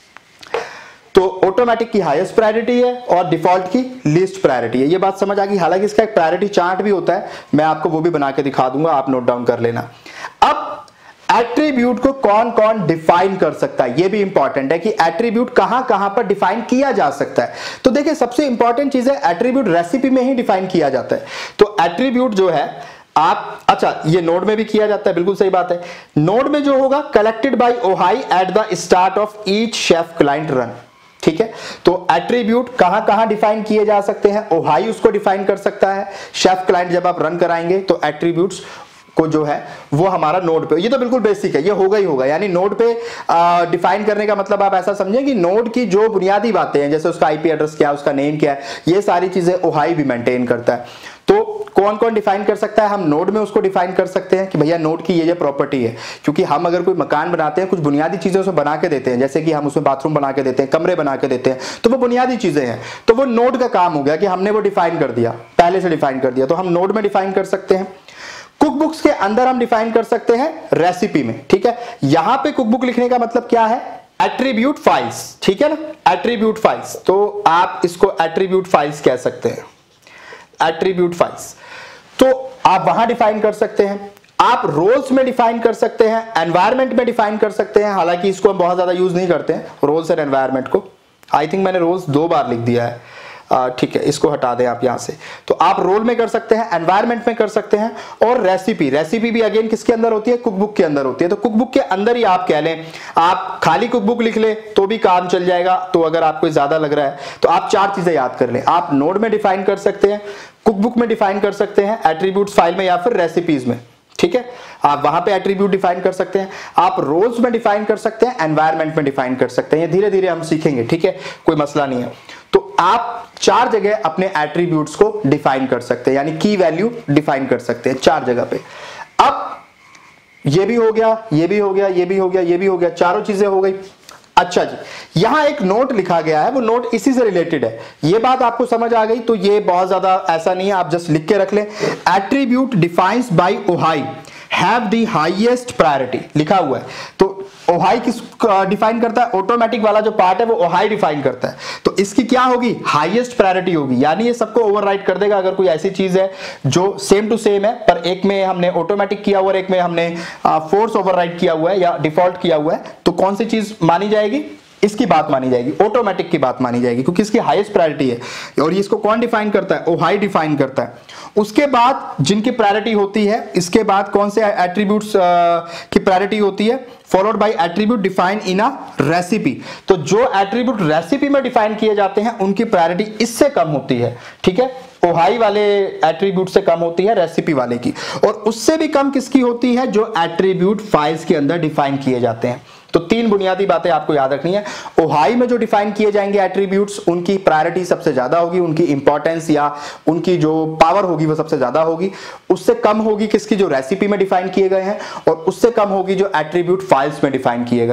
A: तो ऑटोमेटिक की हाईएस्ट प्रायोरिटी है और डिफॉल्ट की लीस्ट प्रायोरिटी है, ये बात समझ आ गई। हालांकि इसका एक प्रायोरिटी चार्ट भी होता है, मैं आपको वो भी बना के दिखा दूंगा, आप नोट डाउन कर लेना। अब एट्रीब्यूट को कौन कौन डिफाइन कर सकता है, ये भी इंपॉर्टेंट है कि एट्रीब्यूट कहां कहां पर डिफाइन किया जा सकता है। तो देखिए सबसे इंपॉर्टेंट चीज है, एट्रीब्यूट रेसिपी में ही डिफाइन किया जाता है। तो एट्रीब्यूट जो है आप, अच्छा ये नोड में भी किया जाता है, बिल्कुल सही बात है। नोड में जो होगा collected by Ohai at the start of each Chef client run, ठीक है। तो एट्रीब्यूट कहां कहां डिफाइन किए जा सकते हैं, ओहाई उसको डिफाइन कर सकता है। शेफ क्लाइंट जब आप रन कराएंगे तो एट्रीब्यूट्स को जो है वो हमारा नोड पे, ये तो बिल्कुल बेसिक है, ये होगा ही होगा। यानी नोड पे डिफाइन करने का मतलब आप ऐसा समझें कि नोड की जो बुनियादी बातें हैं, जैसे उसका आईपी एड्रेस क्या है, उसका नेम क्या है, ये सारी चीजें ओहाई भी मेंटेन करता है। तो कौन कौन डिफाइन कर सकता है, हम नोड में उसको डिफाइन कर सकते हैं कि भैया नोड की ये ये प्रॉपर्टी है, क्योंकि हम अगर कोई मकान बनाते हैं कुछ बुनियादी चीजें उसमें बना के देते हैं, जैसे कि हम उसमें बाथरूम बना के देते हैं, कमरे बना के देते हैं, तो वो बुनियादी चीजें हैं, तो वो नोड का काम हो गया कि हमने वो डिफाइन कर दिया, पहले से डिफाइन कर दिया, तो हम नोड में डिफाइन कर सकते हैं। कुकबुक्स के अंदर हम डिफाइन कर सकते हैं रेसिपी में, ठीक है। यहां पे कुकबुक लिखने का मतलब क्या है, एट्रीब्यूट फाइल्स, ठीक है ना, एट्रीब्यूट फाइल्स, तो आप इसको एट्रीब्यूट फाइल्स कह सकते हैं, एट्रीब्यूट फाइल्स। तो आप वहां डिफाइन कर सकते हैं, आप रोल्स में डिफाइन कर सकते हैं, एनवायरमेंट में डिफाइन कर सकते हैं, हालांकि इसको हम बहुत ज्यादा यूज नहीं करते हैं रोल्स और एनवायरमेंट को, आई थिंक मैंने रोल्स दो बार लिख दिया है, ठीक है, इसको हटा दें आप यहां से। तो आप रोल में कर सकते हैं, एनवायरमेंट में कर सकते हैं, और रेसिपी, रेसिपी भी अगेन किसके अंदर होती है, कुकबुक के अंदर होती है। तो कुकबुक के अंदर ही आप कह लें, आप खाली कुकबुक लिख ले तो भी काम चल जाएगा। तो अगर आपको ज्यादा लग रहा है तो आप चार चीजें याद कर लें, आप नोड में डिफाइन कर सकते हैं, कुकबुक में डिफाइन कर सकते हैं, एट्रीब्यूट्स फाइल में या फिर रेसिपीज में, ठीक है, आप वहां पे एट्रीब्यूट डिफाइन कर सकते हैं, आप रोल्स में डिफाइन कर सकते हैं, एनवायरमेंट में डिफाइन कर सकते हैं। ये धीरे धीरे हम सीखेंगे, ठीक है, कोई मसला नहीं है। तो आप चार जगह अपने एट्रीब्यूट्स को डिफाइन कर सकते हैं, यानी की वैल्यू डिफाइन कर सकते हैं चार जगह पे। अब ये भी हो गया, ये भी हो गया, ये भी हो गया, ये भी हो गया, चारों चीजें हो गई। अच्छा जी, यहां एक नोट लिखा गया है, वो नोट इसी से रिलेटेड है, ये बात आपको समझ आ गई तो ये बहुत ज्यादा ऐसा नहीं है, आप जस्ट लिख के रख लें, attribute defines by Ohai have the highest priority, लिखा हुआ है। तो ओहाई किस डिफाइन करता है, ऑटोमेटिक वाला जो पार्ट है वो ओहाई डिफाइन करता है, तो इसकी क्या होगी, हाईएस्ट प्रायोरिटी होगी, यानी ये सबको ओवरराइड कर देगा। अगर कोई ऐसी चीज है जो सेम टू सेम है पर एक में हमने ऑटोमेटिक किया हुआ है, एक में हमने फोर्स ओवरराइड किया हुआ है या डिफॉल्ट किया हुआ है, तो कौन सी चीज मानी जाएगी, इसकी बात मानी जाएगी, ऑटोमेटिक की बात मानी जाएगी, क्योंकि इसकी हाईएस्ट प्रायोरिटी है। और इसको कौन डिफाइन करता है, ओहाई डिफाइन करता है। उसके बाद जिनकी प्रायोरिटी होती है, इसके बाद कौन से एट्रीब्यूट्स की प्रायोरिटी होती है, followed by attribute define in a recipe. तो जो एट्रीब्यूट रेसिपी में डिफाइन किए जाते हैं उनकी प्रायोरिटी इससे कम होती है, ठीक है, ओहाई वाले एट्रीब्यूट से कम होती है रेसिपी वाले की, और उससे भी कम किसकी होती है, जो एट्रीब्यूट फाइल्स के अंदर डिफाइन किए जाते हैं। तो तीन बुनियादी बातें आपको याद रखनी है। ओहाई में जो डिफाइन किए जाएंगे एट्रीब्यूट्स, उनकी प्रायोरिटी सबसे ज्यादा होगी, उनकी इंपॉर्टेंस या उनकी जो पावर होगी वो सबसे ज्यादा होगी। उससे कम होगी किसकी, जो रेसिपी में डिफाइन किए गए हैं, और उससे कम होगी जो एट्रीब्यूट फाइल्स में डिफाइन किए गए हैं।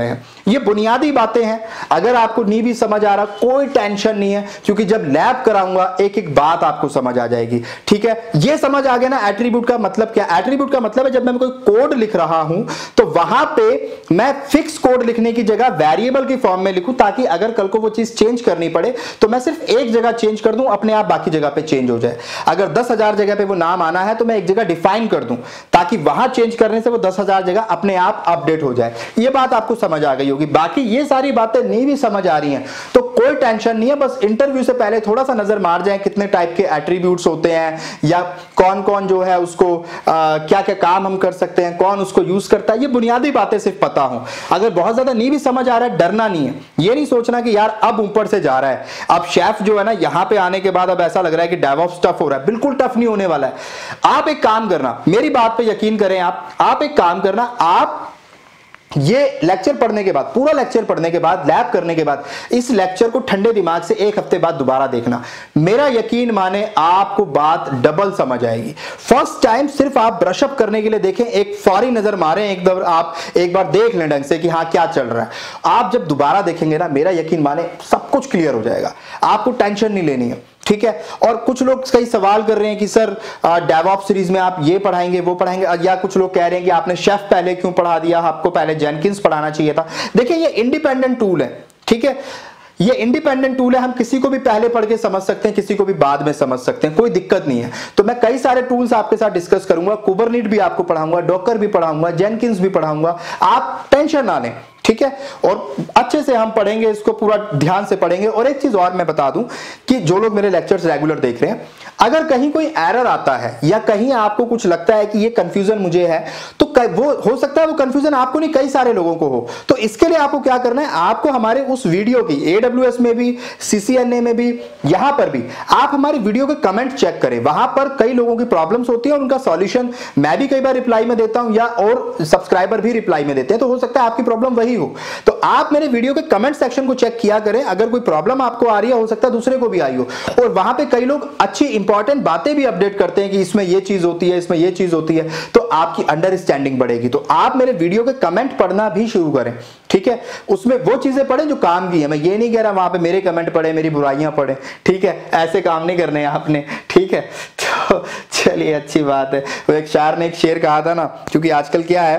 A: ये बुनियादी बातें हैं। अगर आपको नहीं भी समझ आ रहा कोई टेंशन नहीं है, क्योंकि जब लैब कराऊंगा एक एक बात आपको समझ आ जाएगी। ठीक है, ये समझ आ गया ना एट्रीब्यूट का मतलब क्या। एट्रीब्यूट का मतलब है जब मैं कोई कोड लिख रहा हूं तो वहां पे मैं फिक्स कोड लिखने की जगह वेरिएबल की फॉर्म में लिखूं, ताकि अगर कल को वो चीज चेंज करनी पड़े तो मैं सिर्फ एक जगह चेंज कर दूं, अपने आप बाकी जगह पे चेंज हो जाए। अगर दस हजार जगह पे वो नाम आना है तो मैं एक जगह डिफाइन कर दूं, ताकि वहां चेंज करने से वो दस हजार जगह अपने आप अपडेट हो जाए। ये बात आपको समझ आ गई होगी। बाकी ये सारी बातें नहीं भी समझ आ रही हैं तो कोई टेंशन नहीं है, बस इंटरव्यू से पहले थोड़ा सा नजर मार जाए कितने टाइप के एट्रीब्यूट्स होते हैं, या कौन कौन जो है उसको क्या क्या काम हम कर सकते हैं, कौन उसको यूज करता है। ये बुनियादी बातें सिर्फ पता हो। अगर बहुत ज्यादा नहीं भी समझ आ रहा है, डरना नहीं है। ये नहीं सोचना कि यार अब ऊपर से जा रहा है, अब शेफ जो है ना यहां पे आने के बाद अब ऐसा लग रहा है कि डेवऑप्स टफ हो रहा है। बिल्कुल टफ नहीं होने वाला है। आप एक काम करना, मेरी बात पे यकीन करें, आप आप एक काम करना, आप ये लेक्चर पढ़ने के बाद, पूरा लेक्चर पढ़ने के बाद, लैब करने के बाद, इस लेक्चर को ठंडे दिमाग से एक हफ्ते बाद दोबारा देखना। मेरा यकीन माने आपको बात डबल समझ आएगी। फर्स्ट टाइम सिर्फ आप ब्रशअप करने के लिए देखें, एक फौरी नजर मारें, एक बार आप एक बार देख लें ढंग से कि हाँ क्या चल रहा है। आप जब दोबारा देखेंगे ना, मेरा यकीन माने सब कुछ क्लियर हो जाएगा, आपको टेंशन नहीं लेनी है। ठीक है, और कुछ लोग कई सवाल कर रहे हैं कि सर डेवऑप्स सीरीज में आप ये पढ़ाएंगे वो पढ़ाएंगे, या कुछ लोग कह रहे हैं कि आपने शेफ पहले क्यों पढ़ा दिया, आपको पहले जेनकिंस पढ़ाना चाहिए था। देखिए ये इंडिपेंडेंट टूल है। ठीक है, ये इंडिपेंडेंट टूल है, हम किसी को भी पहले पढ़ के समझ सकते हैं, किसी को भी बाद में समझ सकते हैं, कोई दिक्कत नहीं है। तो मैं कई सारे टूल्स आपके साथ डिस्कस करूंगा, कुबरनीट भी आपको पढ़ाऊंगा, डॉकर भी पढ़ाऊंगा, जेनकिंस भी पढ़ाऊंगा, आप टेंशन ना लें। ठीक है, और अच्छे से हम पढ़ेंगे, इसको पूरा ध्यान से पढ़ेंगे। और एक चीज और मैं बता दूं कि जो लोग मेरे लेक्चर्स रेगुलर देख रहे हैं, अगर कहीं कोई एरर आता है या कहीं आपको कुछ लगता है कि ये कंफ्यूजन मुझे है, तो वो हो सकता है वो कंफ्यूजन आपको नहीं कई सारे लोगों को हो। तो इसके लिए आपको क्या करना है, आपको हमारे उस वीडियो की एडब्ल्यूएस में भी, सीसीएनए में भी, यहां पर भी आप हमारी वीडियो के कमेंट चेक करें। वहां पर कई लोगों की प्रॉब्लम्स होती है और उनका सॉल्यूशन मैं भी कई बार रिप्लाई में देता हूं, या और सब्सक्राइबर भी रिप्लाई में देते हैं। तो हो सकता है आपकी प्रॉब्लम वही हो। तो आप मेरे वीडियो के कमेंट सेक्शन को चेक किया करें, अगर कोई प्रॉब्लम आपको आ रही है, हो सकता है दूसरे को भी आई हो। और वहां पे कई लोग अच्छी इंपॉर्टेंट बातें भी अपडेट करते हैं कि इसमें ये चीज होती है, इसमें ये चीज होती है, तो आपकी अंडरस्टैंडिंग बढ़ेगी। तो आप मेरे वीडियो के कमेंट पढ़ना भी शुरू करें। ठीक है, उसमें वो चीजें पढ़ें जो काम की है। मैं ये नहीं कह रहा वहां पे मेरे कमेंट पढ़े, मेरी बुराइयां पढ़े। ठीक है, ऐसे काम नहीं करने आपने। ठीक है, तो चलिए अच्छी बात है। वो एक शायर ने एक शेर कहा था ना, क्योंकि आजकल क्या है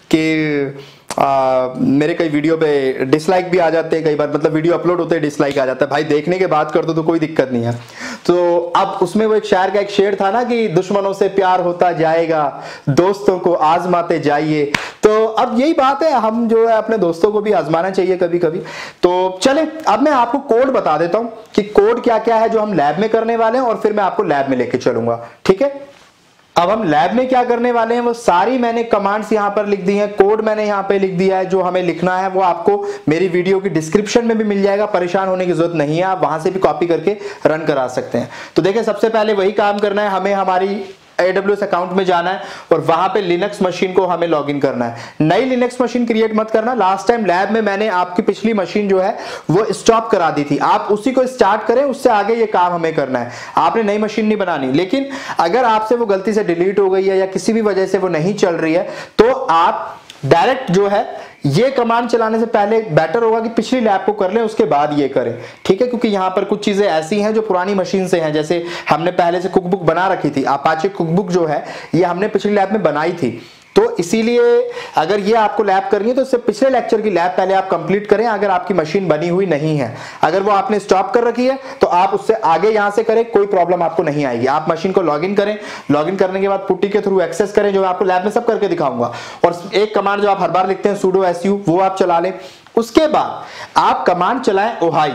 A: कि आ, मेरे कई वीडियो पे डिसलाइक भी आ जाते हैं कई बार, मतलब वीडियो अपलोड होते हैं डिसलाइक आ जाता है। भाई देखने के बाद कर दो तो कोई दिक्कत नहीं है। तो अब उसमें वो एक शायर का एक शेर था ना कि दुश्मनों से प्यार होता जाएगा, दोस्तों को आजमाते जाइए। तो अब यही बात है, हम जो है अपने दोस्तों को भी आजमाना चाहिए कभी कभी। तो चले अब मैं आपको कोड बता देता हूं कि कोड क्या क्या है जो हम लैब में करने वाले हैं, और फिर मैं आपको लैब में लेके चलूंगा। ठीक है, अब हम लैब में क्या करने वाले हैं वो सारी मैंने कमांड्स यहां पर लिख दी हैं, कोड मैंने यहां पे लिख दिया है। जो हमें लिखना है वो आपको मेरी वीडियो की डिस्क्रिप्शन में भी मिल जाएगा, परेशान होने की जरूरत नहीं है, आप वहां से भी कॉपी करके रन करा सकते हैं। तो देखिए सबसे पहले वही काम करना है, हमें हमारी एडब्ल्यूएस अकाउंट में जाना है और वहां पे लिनक्स मशीन को हमें लॉगिन करना है। नई लिनक्स मशीन क्रिएट मत करना। लास्ट टाइम लैब में मैंने आपकी पिछली मशीन जो है वो स्टॉप करा दी थी, आप उसी को स्टार्ट करें, उससे आगे ये काम हमें करना है। आपने नई मशीन नहीं बनानी। लेकिन अगर आपसे वो गलती से डिलीट हो गई है या किसी भी वजह से वो नहीं चल रही है, तो आप डायरेक्ट जो है ये कमांड चलाने से पहले बेटर होगा कि पिछली लैब को कर लें, उसके बाद ये करें। ठीक है, क्योंकि यहां पर कुछ चीजें ऐसी हैं जो पुरानी मशीन से हैं। जैसे हमने पहले से कुकबुक बना रखी थी, अपाचे कुकबुक जो है ये हमने पिछली लैब में बनाई थी। तो इसीलिए अगर ये आपको लैब करनी है तो इससे पिछले लेक्चर की लैब पहले आप कंप्लीट करें, अगर आपकी मशीन बनी हुई नहीं है। अगर वो आपने स्टॉप कर रखी है तो आप उससे आगे यहां से करें, कोई प्रॉब्लम आपको नहीं आएगी। आप मशीन को लॉगिन करें, लॉगिन करने के बाद पुट्टी के थ्रू एक्सेस करें, जो मैं आपको लैब में सब करके दिखाऊंगा। और एक कमांड जो आप हर बार लिखते हैं sudo su, वो आप चला लें। उसके बाद आप कमांड चलाएं ओहाई।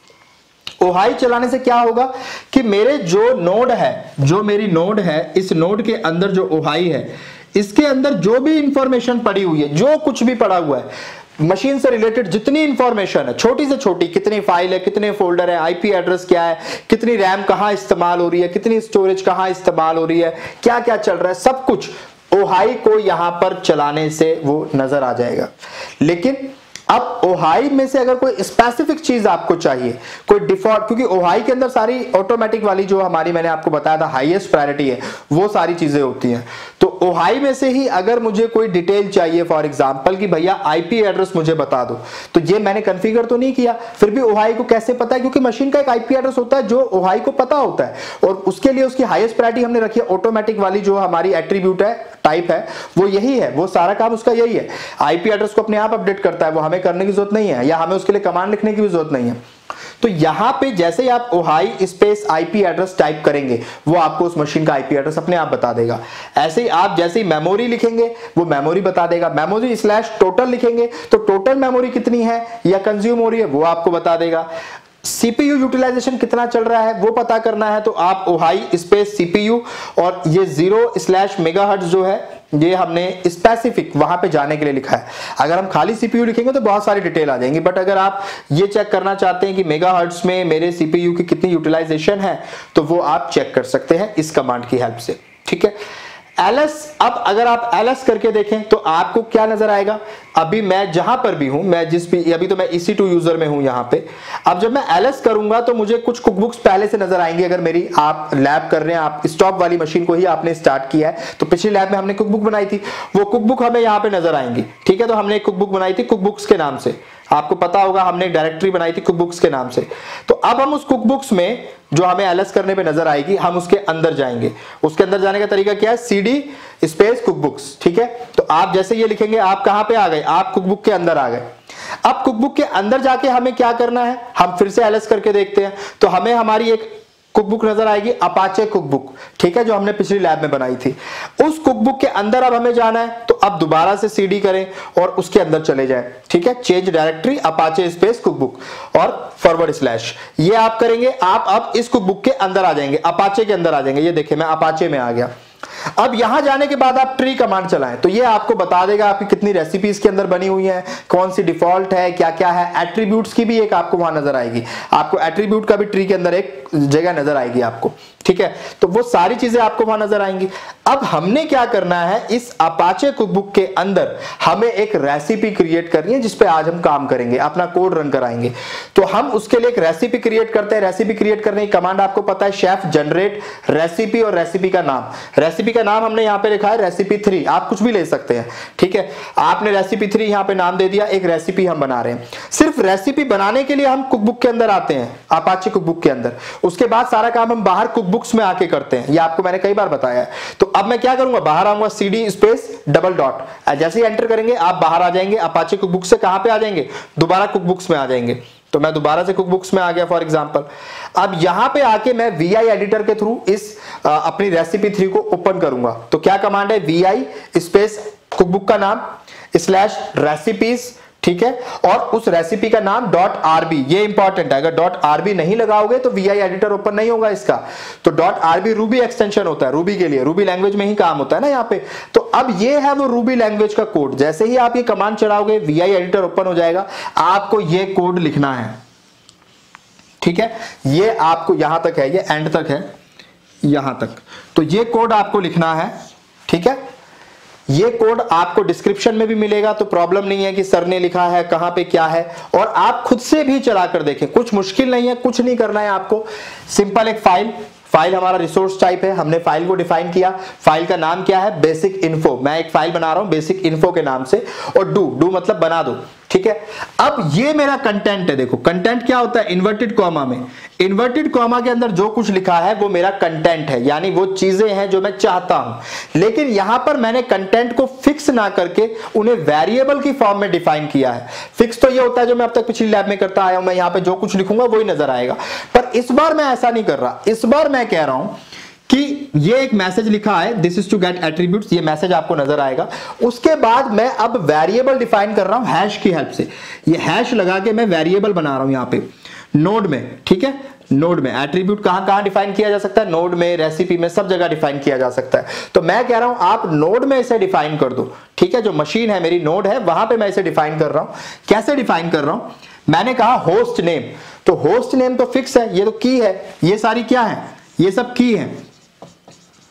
A: ओहाई चलाने से क्या होगा कि मेरे जो नोड है, जो मेरी नोड है, इस नोड के अंदर जो ओहाई है, इसके अंदर जो भी इंफॉर्मेशन पड़ी हुई है, जो कुछ भी पड़ा हुआ है, मशीन से रिलेटेड जितनी इंफॉर्मेशन है, छोटी से छोटी, कितनी फाइल है, कितने फोल्डर है, आईपी एड्रेस क्या है, कितनी रैम कहां इस्तेमाल हो रही है, कितनी स्टोरेज कहां इस्तेमाल हो रही है, क्या क्या चल रहा है, सब कुछ ओहाई को यहां पर चलाने से वो नजर आ जाएगा। लेकिन अब ओहाई में से अगर कोई स्पेसिफिक चीज आपको चाहिए, कोई डिफॉल्ट, क्योंकि ओहाई के अंदर सारी ऑटोमेटिक वाली जो हमारी मैंने आपको बताया था हाईएस्ट प्रायोरिटी है, वो सारी चीजें होती हैं। तो ओहाई में से ही अगर मुझे कोई डिटेल चाहिए, फॉर एग्जांपल कि भैया आईपी एड्रेस मुझे बता दो, तो ये मैंने कॉन्फ़िगर तो नहीं किया, फिर भी ओहाई को कैसे पता है? क्योंकि मशीन का एक आईपी एड्रेस होता है जो ओहाई को पता होता है, और उसके लिए उसकी हाईएस्ट प्रायोरिटी हमने रखी है ऑटोमेटिक वाली जो हमारी एट्रीब्यूट है, टाइप है, वो यही है, वो सारा काम उसका यही है। आईपी एड्रेस को अपने आप अपडेट करता है, वो हमें करने की जरूरत नहीं है, या हमें उसके लिए कमांड लिखने की भी जरूरत नहीं है। तो यहां पे जैसे ही आप Ohai space IP address type करेंगे, वो आपको उस मशीन का आईपी एड्रेस अपने आप बता देगा। ऐसे ही आप जैसे ही मेमोरी लिखेंगे, वो मेमोरी बता देगा। मेमोरी स्लैश टोटल लिखेंगे तो टोटल मेमोरी कितनी है या कंज्यूम हो रही है, वो आपको बता देगा। सीपीयू यूटिलाइजेशन कितना चल रहा है वो पता करना है, तो आप ओहाई स्पेस सीपीयू, और ये जीरो स्लैश मेगाहर्ट्ज जो है ये हमने स्पेसिफिक वहां पे जाने के लिए लिखा है। अगर हम खाली सीपीयू लिखेंगे तो बहुत सारी डिटेल आ जाएंगी, बट अगर आप ये चेक करना चाहते हैं कि मेगाहर्ट्ज में मेरे सीपीयू की कितनी यूटिलाइजेशन है, तो वो आप चेक कर सकते हैं इस कमांड की हेल्प से। ठीक है, ls, अब अगर आप ls करके देखें तो आपको क्या नजर आएगा? अभी मैं जहां पर भी हूं, मैं जिस भी, अभी तो मैं ई सी टू यूजर में हूं यहां पे। अब जब मैं ls करूंगा तो मुझे कुछ कुकबुक्स पहले से नजर आएंगी। अगर मेरी आप लैब कर रहे हैं, आप स्टॉप वाली मशीन को ही आपने स्टार्ट किया है, तो पिछली लैब में हमने कुकबुक बनाई थी, वो कुकबुक हमें यहाँ पे नजर आएंगी। ठीक है, तो हमने एक कुकबुक बनाई थी कुकबुक्स के नाम से, आपको पता होगा हमने एक डायरेक्टरी बनाई थी कुकबुक्स के नाम से। तो अब हम उस कुकबुक्स में जो हमें एलएस करने पे नजर आएगी, हम उसके अंदर जाएंगे। उसके अंदर जाने का तरीका क्या है? CD space cookbooks. ठीक है, तो आप जैसे ये लिखेंगे, आप कहां पे आ गए? आप कुकबुक के अंदर आ गए। अब कुकबुक के अंदर जाके हमें क्या करना है? हम फिर से एलएस करके देखते हैं, तो हमें हमारी एक कुकबुक नजर आएगी, अपाचे कुकबुक। ठीक है, जो हमने पिछली लैब में बनाई थी। उस कुकबुक के अंदर अब हमें जाना है, तो अब दोबारा से सीडी करें और उसके अंदर चले जाएं। ठीक है, change directory Apache space cookbook और फॉरवर्ड स्लैश, ये आप करेंगे। आप अब इस कुकबुक के अंदर आ जाएंगे, अपाचे के अंदर आ जाएंगे। ये देखिए मैं अपाचे में आ गया। अब यहां जाने के बाद आप ट्री कमांड चलाएं, तो ये आपको बता देगा आपकी कितनी रेसिपीज के अंदर बनी हुई हैं, कौन सी डिफॉल्ट है, क्या क्या है। एट्रीब्यूट्स की भी एक आपको वहां नजर आएगी, आपको एट्रीब्यूट का भी ट्री के अंदर एक जगह नजर आएगी आपको। ठीक है, तो वो सारी चीजें आपको वहां नजर आएंगी। अब हमने क्या करना है, इस अपाचे कुकबुक के अंदर हमें एक रेसिपी क्रिएट करनी है, जिसपे आज हम काम करेंगे, अपना कोड रन कराएंगे। तो हम उसके लिए एक रेसिपी क्रिएट करते हैं। रेसिपी क्रिएट करने की कमांड आपको पता है, शेफ जनरेट रेसिपी और रेसिपी का नाम। रेसिपी का नाम हमने यहां पे लिखा है रेसिपी थ्री, आप कुछ भी ले सकते हैं। ठीक है, आपने रेसिपी थ्री यहां पे नाम दे दिया, एक रेसिपी हम बना रहे हैं। सिर्फ रेसिपी बनाने के लिए हम कुकबुक के अंदर आते हैं, अपाचे कुकबुक के अंदर। उसके बाद सारा काम हम बाहर कुकबुक्स में आके करते हैं, ये आपको मैंने कई बार बताया है। तो अब मैं क्या करूंगा, बाहर आऊंगा, सीडी स्पेस डबल डॉट, जैसे ही एंटर करेंगे आप बाहर आ जाएंगे। अपाचे कुकबुक से कहां पे आ जाएंगे? दोबारा कुकबुक्स में आ जाएंगे। तो मैं दोबारा से कुकबुक्स में आ गया फॉर एग्जांपल। अब यहां पे आके मैं वीआई एडिटर के थ्रू इस आ, अपनी रेसिपी थ्री को ओपन करूंगा। तो क्या कमांड है? वीआई स्पेस कुकबुक का नाम स्लैश रेसिपीज। ठीक है, और उस रेसिपी का नाम डॉट आरबी, ये इंपॉर्टेंट है। अगर डॉट आरबी नहीं लगाओगे तो वीआई एडिटर ओपन नहीं होगा इसका। तो डॉट आरबी रूबी एक्सटेंशन होता है, रूबी के लिए, रूबी लैंग्वेज में ही काम होता है ना यहाँ पे। तो अब ये है वो रूबी लैंग्वेज का कोड। जैसे ही आप ये कमांड चलाओगे, वीआई एडिटर ओपन हो जाएगा। आपको ये कोड लिखना है। ठीक है, ये आपको यहां तक है, ये एंड तक है, यहां तक। तो ये कोड आपको लिखना है। ठीक है, ये कोड आपको डिस्क्रिप्शन में भी मिलेगा, तो प्रॉब्लम नहीं है कि सर ने लिखा है, कहां पे क्या है। और आप खुद से भी चला कर देखें, कुछ मुश्किल नहीं है, कुछ नहीं करना है आपको। सिंपल एक फाइल, फाइल हमारा रिसोर्स टाइप है, हमने फाइल को डिफाइन किया। फाइल का नाम क्या है? Basic info. मैं एक फाइल बना रहा हूं बेसिक इन्फो के नाम से, और डू डू मतलब बना दो। ठीक है, अब ये मेरा कंटेंट है। देखो कंटेंट क्या होता है? इन्वर्टेड कॉमा में, इन्वर्टेड कॉमा के अंदर जो कुछ लिखा है वो मेरा कंटेंट है, यानी वो चीजें हैं जो मैं चाहता हूं। लेकिन यहां पर मैंने कंटेंट को फिक्स ना करके उन्हें वेरिएबल की फॉर्म में डिफाइन किया है। फिक्स तो ये होता है जो मैं अब तक पिछली लैब में करता आया हूं, मैं यहां पे जो कुछ लिखूंगा वही नजर आएगा। पर इस बार मैं ऐसा नहीं कर रहा। इस बार मैं कह रहा हूं कि ये एक मैसेज लिखा है, this is to get attributes, ये मैसेज आपको नजर आएगा। उसके बाद मैं अब वेरिएबल डिफाइन कर रहा हूं हैश की हेल्प से। ये हैश लगा के मैं वेरिएबल बना रहा हूं यहां पे नोड में। ठीक है, नोड में एट्रीब्यूट कहां कहां डिफाइन किया जा सकता है? नोड में, रेसिपी में, सब जगह डिफाइन किया जा सकता है। तो मैं कह रहा हूं आप नोड में इसे डिफाइन कर दो। ठीक है, जो मशीन है मेरी नोड है, वहां पे मैं इसे डिफाइन कर रहा हूं। कैसे डिफाइन कर रहा हूं? मैंने कहा होस्ट नेम, तो होस्ट नेम तो फिक्स है, ये तो की है, ये सारी क्या है? ये सब की है।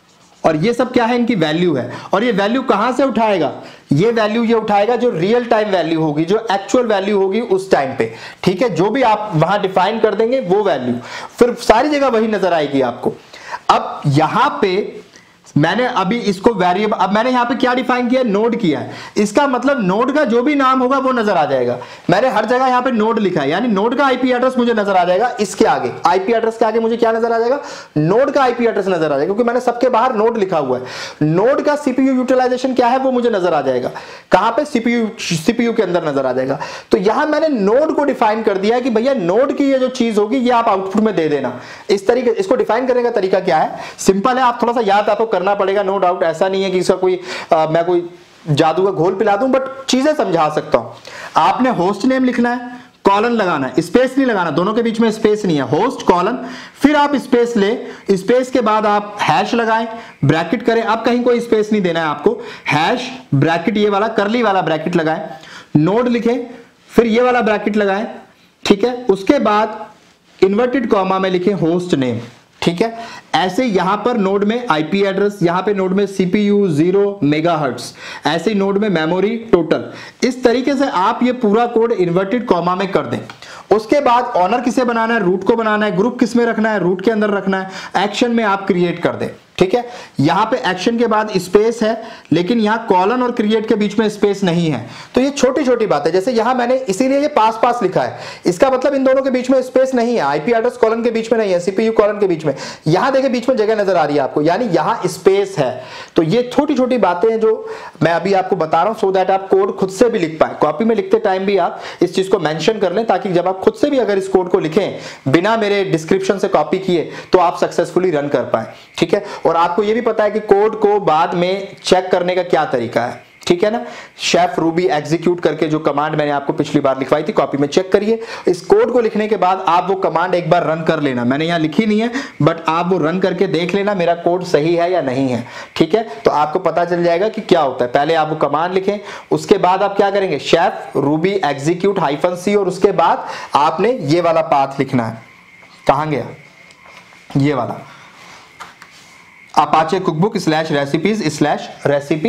A: और ये सब क्या है, इनकी वैल्यू है। और ये वैल्यू कहां से उठाएगा, ये वैल्यू ये उठाएगा जो रियल टाइम वैल्यू होगी, जो एक्चुअल वैल्यू होगी उस टाइम पे, ठीक है। जो भी आप वहां डिफाइन कर देंगे वो वैल्यू फिर सारी जगह वही नजर आएगी आपको। अब यहां पे मैंने अभी इसको वेरिएबल, अब मैंने यहां पे क्या डिफाइन किया, नोड किया है। इसका मतलब नोड का जो भी नाम होगा वो नजर आ जाएगा। मैंने हर जगह यहां पे नोड लिखा है, यानी नोड का आईपी एड्रेस मुझे नजर आ जाएगा। इसके आगे आईपी एड्रेस के आगे मुझे क्या नजर आ जाएगा, नोड का आईपी एड्रेस नजर आ जाएगा, क्योंकि मैंने सबके बाहर नोड लिखा हुआ है। नोड का सीपीयू यूटिलाइजेशन क्या है वो मुझे नजर आ जाएगा, कहां पे, सीपीयू सीपीयू के अंदर नजर आ जाएगा। तो यहां मैंने नोड को डिफाइन कर दिया है कि भैया नोड की ये जो चीज होगी ये आप आउटपुट में दे देना। इस तरीके, इसको डिफाइन करने का तरीका क्या है, सिंपल है, आप थोड़ा सा याद आपको करना पड़ेगा, नो डाउट। ऐसा नहीं है कि इसका कोई आ, मैं कोई जादू का घोल पिला दूं, बट चीजें समझा सकता हूं। आपने होस्ट नेम लिखना है, कॉलन लगाना है, स्पेस नहीं लगाना, दोनों के बीच में स्पेस नहीं है, होस्ट कॉलन, फिर आप स्पेस ले, स्पेस के बाद आप हैश लगाएं, ब्रैकेट करें, अब कहीं कोई स्पेस नहीं देना है आपको, हैश ब्रैकेट ये वाला करली वाला ब्रैकेट लगाएं, नोड लिखें, फिर ये वाला ब्रैकेट लगाएं, ठीक है। उसके बाद इन्वर्टेड कॉमा में लिखें होस्ट नेम, ठीक है। ऐसे यहां पर नोड में आईपी एड्रेस, यहां पे नोड में सीपीयू जीरो मेगाहर्ट्ज, ऐसे नोड में मेमोरी टोटल। इस तरीके से आप ये पूरा कोड इन्वर्टेड कॉमा में कर दें। उसके बाद ऑनर किसे बनाना है, रूट को बनाना है, ग्रुप किस में रखना है, रूट के अंदर रखना है, एक्शन में आप क्रिएट कर दें, ठीक है। यहां पे एक्शन के बाद स्पेस है, लेकिन यहां कॉलन और क्रिएट के बीच में स्पेस नहीं है। तो ये छोटी छोटी बात है, जैसे यहां मैंने इसीलिए ये पास पास लिखा है, इसका मतलब इन दोनों के बीच में स्पेस नहीं है, आईपी एड्रेस कॉलन के बीच में नहीं है, सीपीयू कॉलन के बीच में। यहां देखिए बीच में जगह नजर आ रही है आपको, यानी यहां स्पेस है। तो ये छोटी छोटी बातें हैं जो मैं अभी आपको बता रहा हूं, सो दैट आप कोड खुद से भी लिख पाए। कॉपी में लिखते टाइम भी आप इस चीज को मेंशन कर लें, ताकि जब आप खुद से भी अगर इस कोड को लिखें बिना मेरे डिस्क्रिप्शन से कॉपी किए, तो आप सक्सेसफुली रन कर पाए, ठीक है। और आपको ये भी पता है कि कोड को बाद में चेक करने का क्या तरीका है, ठीक है ना। शेफ रूबी एग्जीक्यूट करके जो कमांड मैंने आपको पिछली बार लिखवाई थी, कॉपी में चेक करिए। इस कोड को लिखने के बाद आप वो कमांड एक बार रन कर लेना, मैंने यहां लिखी नहीं है, बट आप वो रन करके देख लेना मेरा कोड सही है या नहीं है, ठीक है। तो आपको पता चल जाएगा कि क्या होता है। पहले आप वो कमांड लिखें, उसके बाद आप क्या करेंगे, Chef Ruby execute hyphen C, और उसके बाद आपने ये वाला पाथ लिखना है। कहां गया ये वाला, Apache cookbook slash recipes slash recipe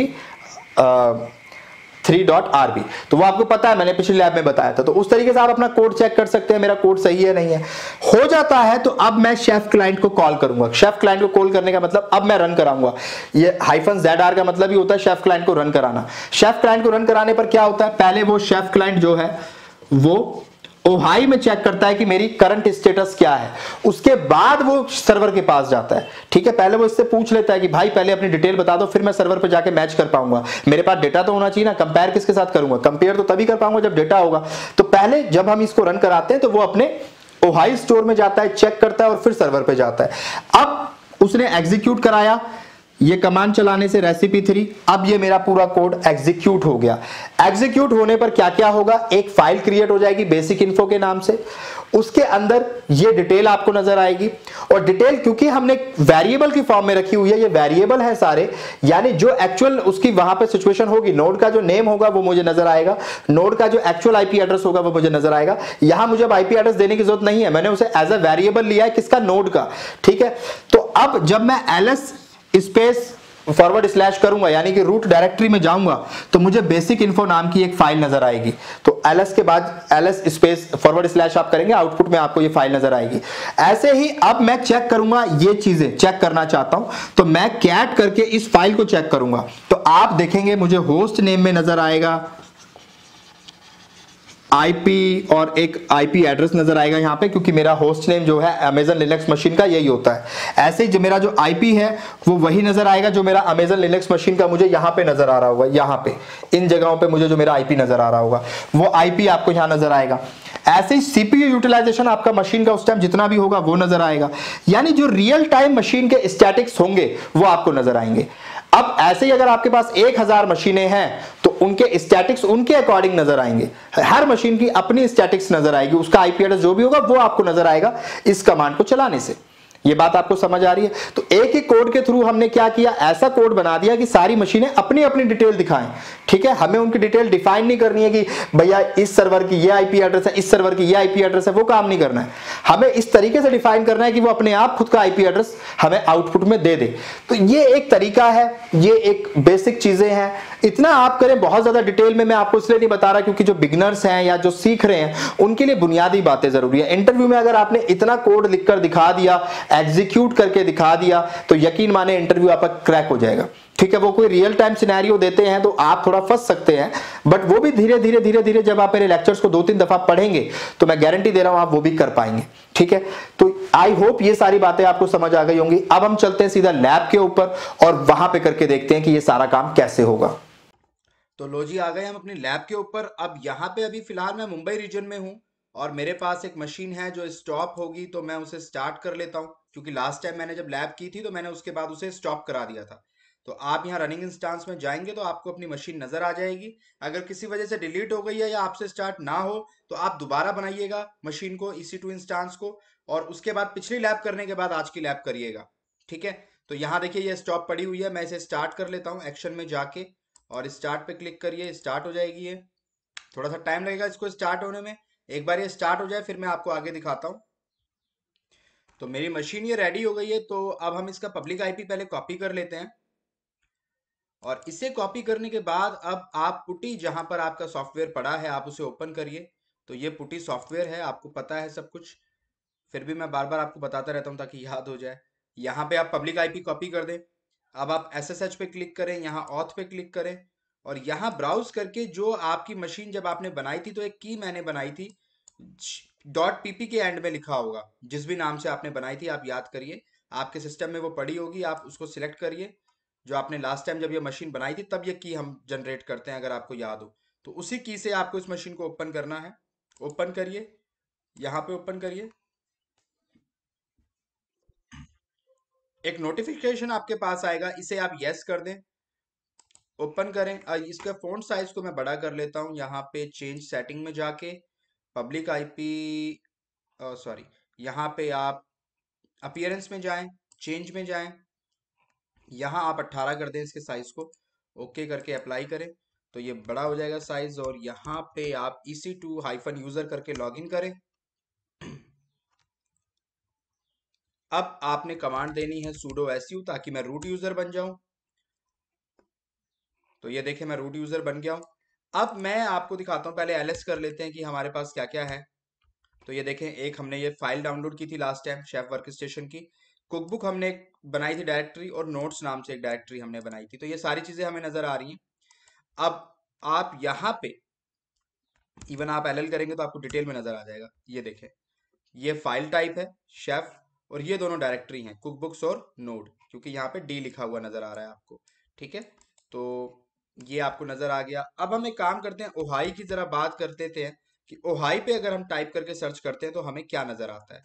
A: three dot R B. तो वो आपको पता है, मैंने पिछले लैब में बताया था। तो उस तरीके से आप अपना कोड चेक कर सकते हैं, मेरा कोड सही है नहीं है। हो जाता है तो अब मैं शेफ क्लाइंट को कॉल करूंगा। शेफ क्लाइंट को कॉल करने का मतलब अब मैं रन कराऊंगा। ये हाइफन जेड आर का मतलब ही होता है शेफ क्लाइंट को रन कराना। शेफ क्लाइंट को रन कराने पर क्या होता है, पहले वो शेफ क्लाइंट जो है वो ओहाई में चेक करता है कि मेरी करंट स्टेटस क्या है, उसके बाद वो सर्वर के पास जाता है, ठीक है। पहले वो इससे पूछ लेता है कि भाई पहले अपनी डिटेल बता दो, फिर मैं सर्वर पे जाके मैच कर पाऊंगा। मेरे पास डेटा तो होना चाहिए ना, कंपेयर किसके साथ करूंगा, कंपेयर तो तभी कर पाऊंगा जब डेटा होगा। तो पहले जब हम इसको रन कराते हैं तो वो अपने ओहाई स्टोर में जाता है, चेक करता है और फिर सर्वर पे जाता है। अब उसने एग्जीक्यूट कराया, ये कमांड चलाने से रेसिपी थ्री, अब ये मेरा पूरा कोड एग्जीक्यूट हो गया। एग्जीक्यूट होने पर क्या क्या होगा, एक फाइल क्रिएट हो जाएगी बेसिक इन्फो के नाम से, उसके अंदर ये डिटेल आपको नजर आएगी। और डिटेल क्योंकि हमने वेरिएबल की फॉर्म में रखी हुई है, ये वेरिएबल है सारे, यानी जो एक्चुअल उसकी वहां पे सिचुएशन होगी, नोड का जो नेम होगा वो मुझे नजर आएगा, नोड का जो एक्चुअल आईपी एड्रेस होगा वो मुझे नजर आएगा। यहां मुझे अब आईपी एड्रेस देने की जरूरत नहीं है, मैंने उसे एज अ वेरिएबल लिया है, किसका, नोड का, ठीक है। तो अब जब मैं एलएस स्पेस फॉरवर्ड स्लैश करूंगा, यानी कि रूट डायरेक्टरी में जाऊंगा, तो मुझे बेसिक इन्फो नाम की एक फाइल नजर आएगी। तो एलएस के बाद एलएस स्पेस फॉरवर्ड स्लैश आप करेंगे, आउटपुट में आपको ये फाइल नजर आएगी। ऐसे ही अब मैं चेक करूंगा, ये चीजें चेक करना चाहता हूं, तो मैं कैट करके इस फाइल को चेक करूंगा। तो आप देखेंगे मुझे होस्ट नेम में नजर आएगा आईपी और एक आईपी एड्रेस नजर आएगा यहां पे, क्योंकि मेरा होस्ट नेम जो है अमेजन लिनक्स मशीन का यही होता है। ऐसे ही जो मेरा जो आईपी है वो वही नजर आएगा जो मेरा अमेजन लिनक्स मशीन का मुझे यहां पे नजर आ रहा होगा, यहां पे इन जगहों पे मुझे जो मेरा आईपी नजर आ रहा होगा वो आईपी आपको यहां नजर आएगा। ऐसे ही सीपीयू यूटिलाइजेशन आपका मशीन का उस टाइम जितना भी होगा वो नजर आएगा, यानी जो रियल टाइम मशीन के स्टैटिक्स होंगे वो आपको नजर आएंगे। अब ऐसे ही अगर आपके पास एक हजार मशीनें हैं तो उनके स्टैटिक्स उनके अकॉर्डिंग नजर आएंगे, हर मशीन की अपनी स्टैटिक्स नजर आएगी, उसका आईपी एड्रेस जो भी होगा वो आपको नजर आएगा इस कमांड को चलाने से। ये बात आपको समझ आ रही है। तो एक ही कोड के थ्रू हमने क्या किया, ऐसा कोड बना दिया कि सारी मशीनें अपनी अपनी डिटेल दिखाएं, ठीक है, हमें उनकी डिटेल डिफाइन नहीं करनी है कि भैया इस सर्वर की ये आईपी एड्रेस है, इस सर्वर की ये आईपी एड्रेस है, वो काम नहीं करना है। हमें इस तरीके से डिफाइन करना है कि वो अपने आप खुद का आईपी एड्रेस हमें आउटपुट में दे दे। तो ये एक तरीका है, ये एक बेसिक चीजें हैं। इतना आप करें, बहुत ज्यादा डिटेल में मैं आपको इसलिए नहीं बता रहा क्योंकि जो बिगनर्स हैं या जो सीख रहे हैं उनके लिए बुनियादी बातें जरूरी है। इंटरव्यू में अगर आपने इतना कोड लिखकर दिखा दिया, एग्जीक्यूट करके दिखा दिया, तो यकीन माने इंटरव्यू आपका क्रैक हो जाएगा। ठीक है, वो कोई रियल टाइम सिनेरियो देते हैं तो आप थोड़ा फंस सकते हैं, बट वो भी धीरे धीरे धीरे धीरे जब आप मेरे लेक्चर्स को दो तीन दफा पढ़ेंगे तो मैं गारंटी दे रहा हूं आप वो भी कर पाएंगे। ठीक है, तो आई होप ये सारी बातें आपको समझ आ गई होंगी। अब हम चलते हैं सीधा लैब के ऊपर और वहां पे करके देखते हैं कि ये सारा काम कैसे होगा। तो लो जी, आ गए हम अपने लैब के ऊपर। अब यहाँ पे अभी फिलहाल मैं मुंबई रीजन में हूँ और मेरे पास एक मशीन है जो स्टॉप होगी, तो मैं उसे स्टार्ट कर लेता हूँ क्योंकि लास्ट टाइम मैंने जब लैब की थी तो मैंने उसके बाद उसे स्टॉप करा दिया था। तो आप यहाँ रनिंग इंस्टांस में जाएंगे तो आपको अपनी मशीन नजर आ जाएगी। अगर किसी वजह से डिलीट हो गई है या आपसे स्टार्ट ना हो तो आप दोबारा बनाइएगा मशीन को, ई सी टू इंस्टांस को, और उसके बाद पिछली लैब करने के बाद आज की लैब करिएगा। ठीक है, तो यहाँ देखिए ये स्टॉप पड़ी हुई है, मैं इसे स्टार्ट कर लेता हूँ एक्शन में जाके और स्टार्ट पे क्लिक करिए। स्टार्ट हो जाएगी ये, थोड़ा सा टाइम लगेगा इसको स्टार्ट होने में। एक बार ये स्टार्ट हो जाए फिर मैं आपको आगे दिखाता हूँ। तो मेरी मशीन ये रेडी हो गई है, तो अब हम इसका पब्लिक आईपी पहले कॉपी कर लेते हैं और इसे कॉपी करने के बाद अब आप पुटी जहां पर आपका सॉफ्टवेयर पड़ा है आप उसे ओपन करिए। तो ये पुटी सॉफ्टवेयर है, आपको पता है सब कुछ, फिर भी मैं बार बार आपको बताता रहता हूँ ताकि याद हो जाए। यहाँ पे आप पब्लिक आईपी कॉपी कर दें। अब आप एस एस एच पे क्लिक करें, यहाँ ऑथ पे क्लिक करें और यहाँ ब्राउज करके जो आपकी मशीन जब आपने बनाई थी तो एक की मैंने बनाई थी, डॉट पीपी के एंड में लिखा होगा, जिस भी नाम से आपने बनाई थी आप याद करिए, आपके सिस्टम में वो पड़ी होगी, आप उसको सिलेक्ट करिए। जो आपने लास्ट टाइम जब ये मशीन बनाई थी तब ये की हम जनरेट करते हैं, अगर आपको याद हो तो उसी की से आपको इस मशीन को ओपन करना है। ओपन करिए, यहाँ पे ओपन करिए। एक नोटिफिकेशन आपके पास आएगा, इसे आप यस कर दें, ओपन करें। अ, इसका फ़ॉन्ट साइज को मैं बड़ा कर लेता हूँ, यहाँ पे चेंज सेटिंग में जाके पब्लिक आईपी, सॉरी, यहाँ पे आप अपीयरेंस में जाएं, चेंज में जाएं, यहाँ आप अट्ठारह कर दें इसके साइज को, ओके करके अप्लाई करें तो ये बड़ा हो जाएगा साइज। और यहाँ पे आप E C two hyphen user करके लॉगिन करें। अब आपने कमांड देनी है sudo su ताकि मैं रूट यूजर बन जाऊं। तो ये देखें मैं रूट यूजर बन गया हूं। अब मैं आपको दिखाता हूं, पहले एलएस कर लेते हैं कि हमारे पास क्या क्या है। तो ये देखें, एक हमने ये फाइल डाउनलोड की थी last time Chef workstation की, कुकबुक हमने एक बनाई थी डायरेक्टरी, और नोट्स नाम से एक डायरेक्टरी हमने बनाई थी। तो ये सारी चीजें हमें नजर आ रही हैं। अब आप यहाँ पे इवन आप एल एल करेंगे तो आपको डिटेल में नजर आ जाएगा। ये देखें, ये फाइल टाइप है शेफ, और ये दोनों डायरेक्टरी हैं कुक बुक्स और नोड, क्योंकि यहाँ पे डी लिखा हुआ नजर आ रहा है आपको। ठीक है, तो ये आपको नजर आ गया। अब हम एक काम करते हैं, ओहाई की जरा बात कर देते हैं कि ओहाई पे अगर हम टाइप करके सर्च करते हैं तो हमें क्या नजर आता है।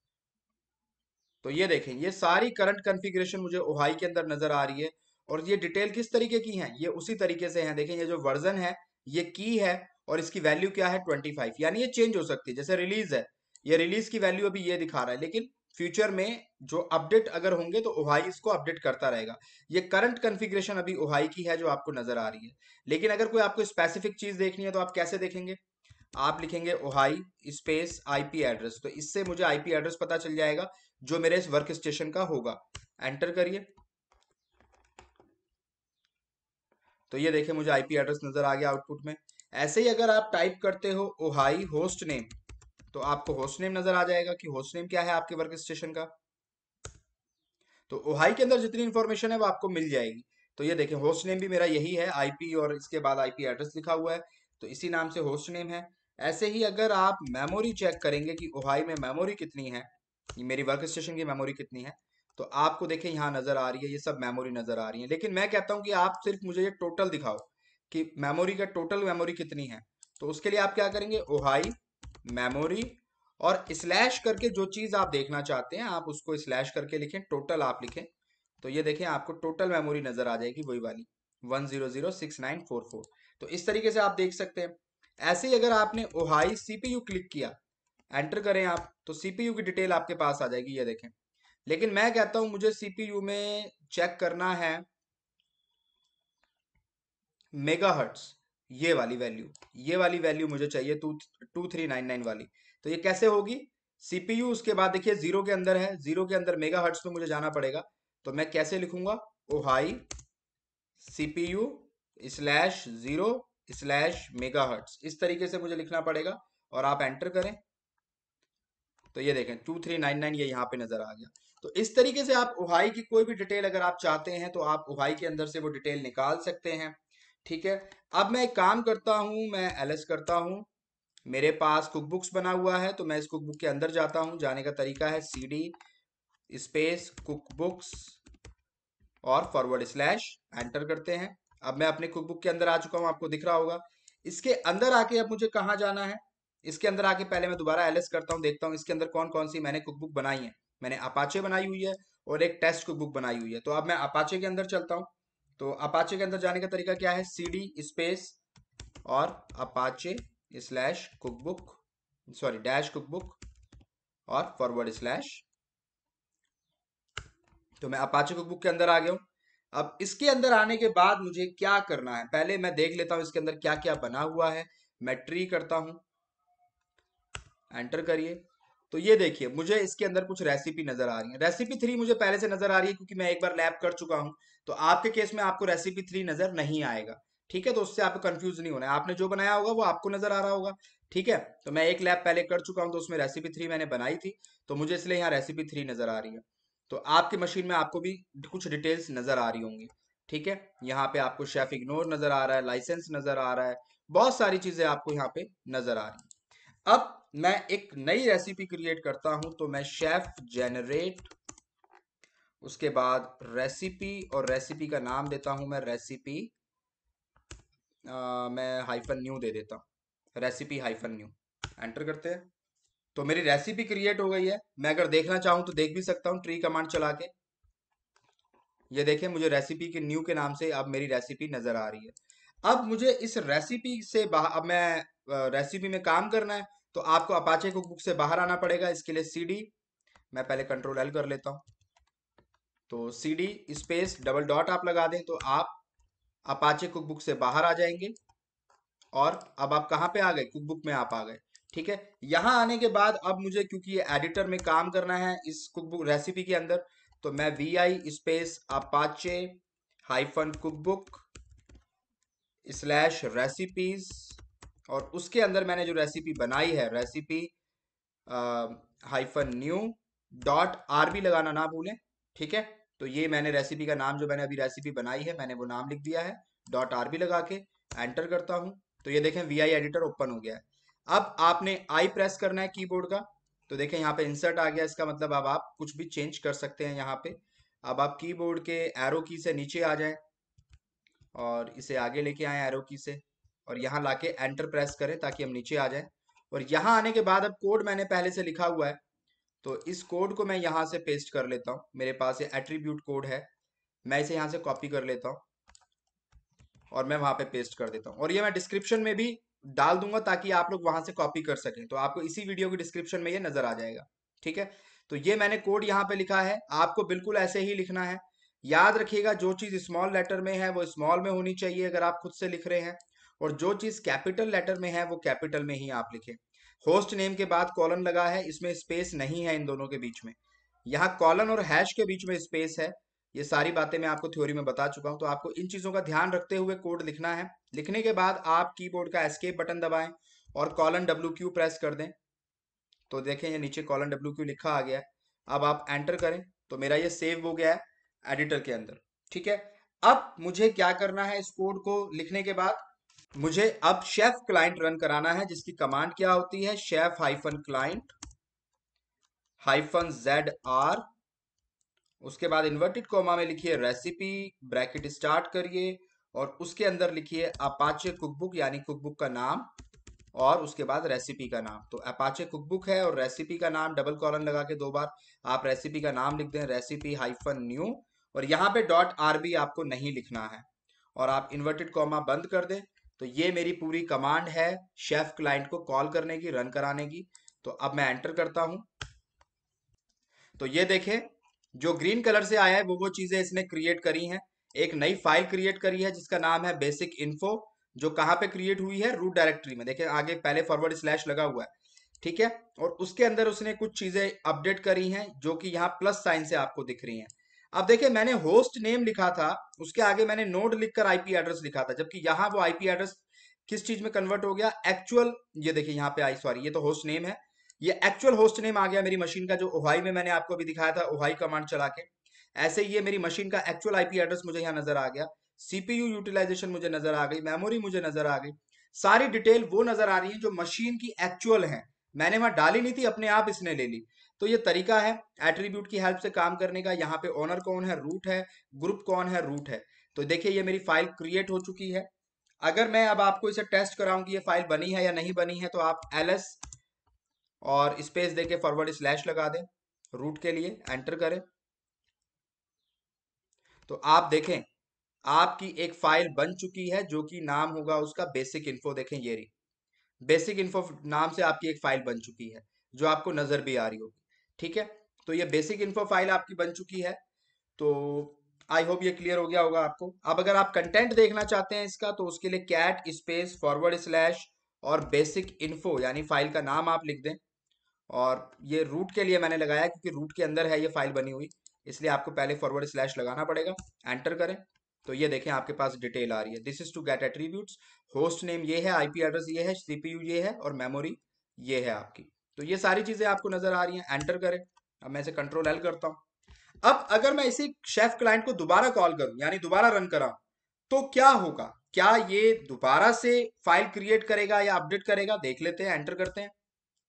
A: तो ये देखें, ये सारी करंट कॉन्फ़िगरेशन मुझे ओहाई के अंदर नजर आ रही है। और ये डिटेल किस तरीके की है, ये उसी तरीके से है। देखें, ये जो वर्जन है, ये की है, और इसकी वैल्यू क्या है ट्वेंटी फाइव, यानी ये चेंज हो सकती है। जैसे रिलीज है, ये रिलीज की वैल्यू अभी ये दिखा रहा है, लेकिन फ्यूचर में जो अपडेट अगर होंगे तो ओहाई इसको अपडेट करता रहेगा। ये करंट कॉन्फ़िगरेशन अभी ओहाई की है जो आपको नजर आ रही है। लेकिन अगर कोई आपको स्पेसिफिक चीज देखनी है तो आप कैसे देखेंगे, आप लिखेंगे ओहाई स्पेस आईपी एड्रेस, तो इससे मुझे आईपी एड्रेस पता चल जाएगा जो मेरे इस वर्क स्टेशन का होगा। एंटर करिए, तो ये देखिए मुझे आईपी एड्रेस नजर आ गया आउटपुट में। ऐसे ही अगर आप टाइप करते हो ओहाई होस्ट नेम, तो आपको होस्ट नेम नजर आ जाएगा कि होस्ट नेम क्या है आपके वर्क स्टेशन का। तो ओहाई के अंदर जितनी इंफॉर्मेशन है वो आपको मिल जाएगी। तो ये देखें, होस्ट नेम भी मेरा यही है, आईपी और इसके बाद आईपी एड्रेस लिखा हुआ है, तो इसी नाम से होस्ट नेम है। ऐसे ही अगर आप मेमोरी चेक करेंगे कि ओहाई में मेमोरी कितनी है, ये मेरी वर्क स्टेशन की मेमोरी कितनी है, तो आपको देखें यहाँ नजर आ रही है, ये सब मेमोरी नजर आ रही है। लेकिन मैं कहता हूँ कि आप सिर्फ मुझे ये टोटल दिखाओ कि मेमोरी का टोटल मेमोरी कितनी है। तो उसके लिए आप क्या करेंगे, ओहाई मेमोरी और स्लैश करके जो चीज आप देखना चाहते हैं आप उसको स्लैश करके लिखें, टोटल आप लिखें। तो ये देखें आपको टोटल मेमोरी नजर आ जाएगी, वही वाली one zero zero six nine four four. तो इस तरीके से आप देख सकते हैं। ऐसे ही अगर आपने ओहाई सीपीयू क्लिक किया, एंटर करें आप, तो सीपीयू की डिटेल आपके पास आ जाएगी, ये देखें। लेकिन मैं कहता हूं मुझे सीपीयू में चेक करना है मेगाहर्ट्ज, ये वाली वैल्यू, ये वाली वैल्यू मुझे चाहिए two two three nine nine वाली। तो ये कैसे होगी? सीपीयू उसके बाद देखिए जीरो के अंदर है, जीरो के अंदर मेगाहर्ट्ज पे मुझे जाना पड़ेगा। तो मैं कैसे लिखूंगा? Ohai CPU slash zero slash megahertz, इस तरीके से मुझे लिखना पड़ेगा और आप एंटर करें तो ये देखें टू थ्री नाइन नाइन ये यहाँ पे नजर आ गया। तो इस तरीके से आप ओहाई की कोई भी डिटेल अगर आप चाहते हैं तो आप ओहाई के अंदर से वो डिटेल निकाल सकते हैं। ठीक है, अब मैं एक काम करता हूं, मैं एलएस करता हूं। मेरे पास कुक बुक्स बना हुआ है तो मैं इस कुक बुक के अंदर जाता हूं। जाने का तरीका है C D space cook books और फॉरवर्ड स्लैश, एंटर करते हैं। अब मैं अपने कुक बुक के अंदर आ चुका हूं, आपको दिख रहा होगा। इसके अंदर आके अब मुझे कहाँ जाना है? इसके अंदर आके पहले मैं दोबारा एलएस करता हूँ, देखता हूँ इसके अंदर कौन कौन सी मैंने कुक बुक बनाई है। मैंने अपाचे बनाई हुई है और एक टेस्ट कुक बुक बनाई हुई है। तो अब मैं अपाचे के अंदर चलता हूँ। तो अपाचे के अंदर जाने का तरीका क्या है? सी डी स्पेस और apache slash cook book, sorry dash cook book और फॉरवर्ड स्लैश। तो मैं अपाचे कुक बुक के अंदर आ गया हूँ। अब इसके अंदर आने के बाद मुझे क्या करना है? पहले मैं देख लेता हूँ इसके अंदर क्या क्या बना हुआ है। मैं ट्री करता हूँ, एंटर करिए। तो ये देखिए मुझे इसके अंदर कुछ रेसिपी नजर आ रही है। रेसिपी थ्री मुझे पहले से नजर आ रही है क्योंकि मैं एक बार लैब कर चुका हूं। तो आपके केस में आपको रेसिपी थ्री नजर नहीं आएगा। ठीक है, तो उससे आपको कंफ्यूज नहीं होना है। आपने जो बनाया होगा वो आपको नजर आ रहा होगा। ठीक है, तो मैं एक लैब पहले कर चुका हूं तो उसमें रेसिपी थ्री मैंने बनाई थी, तो मुझे इसलिए यहाँ रेसिपी थ्री नजर आ रही है। तो आपकी मशीन में आपको भी कुछ डिटेल्स नजर आ रही होंगी। ठीक है, यहाँ पे आपको शेफ इग्नोर नजर आ रहा है, लाइसेंस नजर आ रहा है, बहुत सारी चीजें आपको यहाँ पे नजर आ रही है। अब मैं एक नई रेसिपी क्रिएट करता हूं, तो मैं शेफ जेनरेट, उसके बाद रेसिपी, और रेसिपी का नाम देता हूं मैं रेसिपी, मैं हाइफन न्यू दे देता हूं, रेसिपी हाइफन न्यू, एंटर करते हैं। तो मेरी रेसिपी क्रिएट हो गई है। मैं अगर देखना चाहूं तो देख भी सकता हूं ट्री कमांड चला के। ये देखें मुझे रेसिपी के न्यू के नाम से अब मेरी रेसिपी नजर आ रही है। अब मुझे इस रेसिपी से बाहर, अब मैं रेसिपी में काम करना है तो आपको अपाचे कुक बुक से बाहर आना पड़ेगा। इसके लिए सी डी, मैं पहले कंट्रोल एल कर लेता हूँ। तो C D space double dot आप लगा दें तो आप अपाचे कुक बुक से बाहर आ जाएंगे। और अब आप कहाँ पे आ गए? कुक बुक में आप आ गए। ठीक है, यहाँ आने के बाद अब मुझे, क्योंकि ये एडिटर में काम करना है इस कुक बुक रेसिपी के अंदर, तो मैं V I space apache hyphen cook book slash recipes, और उसके अंदर मैंने जो रेसिपी बनाई है recipe hyphen new dot R B लगाना ना भूलें। ठीक है, तो ये मैंने रेसिपी का नाम, जो मैंने अभी रेसिपी बनाई है मैंने वो नाम लिख दिया है, डॉट आर बी लगा के एंटर करता हूं। तो ये देखें वी आई एडिटर ओपन हो गया है। अब आपने आई प्रेस करना है कीबोर्ड का। तो देखें यहाँ पे इंसर्ट आ गया, इसका मतलब अब आप कुछ भी चेंज कर सकते हैं यहाँ पे। अब आप कीबोर्ड के एरो की से नीचे आ जाएं और इसे आगे लेके आए एरो की से, और यहाँ लाके एंटर प्रेस करें ताकि हम नीचे आ जाएं। और यहाँ आने के बाद अब कोड मैंने पहले से लिखा हुआ है, तो इस कोड को मैं यहाँ से पेस्ट कर लेता हूँ। मेरे पास ये एट्रीब्यूट कोड है, मैं इसे यहाँ से कॉपी कर लेता हूँ और मैं वहां पे पेस्ट कर देता हूँ। और ये मैं डिस्क्रिप्शन में भी डाल दूंगा ताकि आप लोग वहां से कॉपी कर सकें। तो आपको इसी वीडियो की डिस्क्रिप्शन में ये नजर आ जाएगा। ठीक है, तो ये मैंने कोड यहाँ पे लिखा है, आपको बिल्कुल ऐसे ही लिखना है। याद रखिएगा जो चीज स्मॉल लेटर में है वो स्मॉल में होनी चाहिए अगर आप खुद से लिख रहे हैं, और जो चीज कैपिटल लेटर में है वो कैपिटल में ही आप लिखें। होस्ट नेम के बाद कॉलन लगा है, इसमें स्पेस नहीं है इन दोनों के बीच में। यहाँ कॉलन और हैश के बीच में स्पेस है। ये सारी बातें मैं आपको थ्योरी में बता चुका हूं, तो आपको इन चीजों का ध्यान रखते हुए कोड लिखना है। लिखने के बाद आप कीबोर्ड का एस्केप बटन दबाएं और कॉलन डब्ल्यू क्यू प्रेस कर दें। तो देखें ये नीचे कॉलन डब्ल्यू क्यू लिखा आ गया है। अब आप एंटर करें तो मेरा ये सेव हो गया है एडिटर के अंदर। ठीक है, अब मुझे क्या करना है? इस कोड को लिखने के बाद मुझे अब शेफ क्लाइंट रन कराना है, जिसकी कमांड क्या होती है? Chef hyphen client hyphen Z R, उसके बाद इन्वर्टेड कॉमा में लिखिए रेसिपी, ब्रैकेट स्टार्ट करिए और उसके अंदर लिखिए अपाचे कुकबुक, यानी कुकबुक का नाम, और उसके बाद रेसिपी का नाम। तो अपाचे कुकबुक है और रेसिपी का नाम, डबल कॉलन लगा के दो बार आप रेसिपी का नाम लिख दें, रेसिपी हाइफन न्यू, और यहाँ पे डॉट आरबी आपको नहीं लिखना है, और आप इन्वर्टेड कॉमा बंद कर दें। तो ये मेरी पूरी कमांड है शेफ क्लाइंट को कॉल करने की, रन कराने की। तो अब मैं एंटर करता हूं, तो ये देखें जो ग्रीन कलर से आया है वो वो चीजें इसने क्रिएट करी हैं। एक नई फाइल क्रिएट करी है जिसका नाम है बेसिक इन्फो, जो कहाँ पे क्रिएट हुई है, रूट डायरेक्टरी में। देखिए आगे पहले फॉरवर्ड स्लैश लगा हुआ है, ठीक है। और उसके अंदर उसने कुछ चीजें अपडेट करी हैं जो कि यहाँ प्लस साइन से आपको दिख रही हैं। अब देखिए मैंने होस्ट नेम लिखा था, उसके आगे मैंने नोड लिखकर आईपी एड्रेस लिखा था, जबकि यहाँ वो आईपी एड्रेस किस चीज में कन्वर्ट हो गया, एक्चुअल, ये देखिए यहाँ पे आई, सॉरी ये तो होस्ट नेम है, ये एक्चुअल होस्ट नेम आ गया मेरी मशीन का, जो ओहाई में मैंने आपको अभी दिखाया था ओहाई कमांड चला के। ऐसे ही ये मेरी मशीन का एक्चुअल आईपी एड्रेस मुझे यहाँ नजर आ गया, सीपीयू यूटिलाइजेशन मुझे नजर आ गई, मेमोरी मुझे नजर आ गई, सारी डिटेल वो नजर आ रही है जो मशीन की एक्चुअल है, मैंने वहां डाली नहीं थी, अपने आप इसने ले ली। तो ये तरीका है एट्रीब्यूट की हेल्प से काम करने का। यहाँ पे ओनर कौन है, रूट है, ग्रुप कौन है, रूट है। तो देखिए ये मेरी फाइल क्रिएट हो चुकी है। अगर मैं अब आपको इसे टेस्ट कराऊं कि ये फाइल बनी है या नहीं बनी है, तो आप एलएस और स्पेस देके फॉरवर्ड स्लैश लगा दें रूट के लिए, एंटर करें, तो आप देखें आपकी एक फाइल बन चुकी है जो कि नाम होगा उसका बेसिक इन्फो। देखें ये रही बेसिक इन्फो नाम से आपकी एक फाइल बन चुकी है जो आपको नजर भी आ रही होगी, ठीक है। तो ये बेसिक इन्फो फाइल आपकी बन चुकी है। तो आई होप ये क्लियर हो गया होगा आपको। अब अगर आप कंटेंट देखना चाहते हैं इसका, तो उसके लिए कैट स्पेस फॉरवर्ड स्लैश और बेसिक इन्फो यानी फाइल का नाम आप लिख दें। और ये रूट के लिए मैंने लगाया क्योंकि रूट के अंदर है ये फाइल बनी हुई, इसलिए आपको पहले फॉरवर्ड स्लैश लगाना पड़ेगा, एंटर करें। तो ये देखें आपके पास डिटेल आ रही है, this is to get attributes, host name ये है, आईपी एड्रेस ये है, सीपीयू ये है और मेमोरी ये है आपकी। तो ये सारी चीजें आपको नजर आ रही हैं, एंटर करें। अब मैं इसे कंट्रोल एल करता हूं। अब अगर मैं इसी शेफ क्लाइंट को दोबारा कॉल करूं यानी दोबारा रन कराऊं, तो क्या होगा, क्या ये दोबारा से फाइल क्रिएट करेगा या अपडेट करेगा, देख लेते हैं, एंटर करते हैं।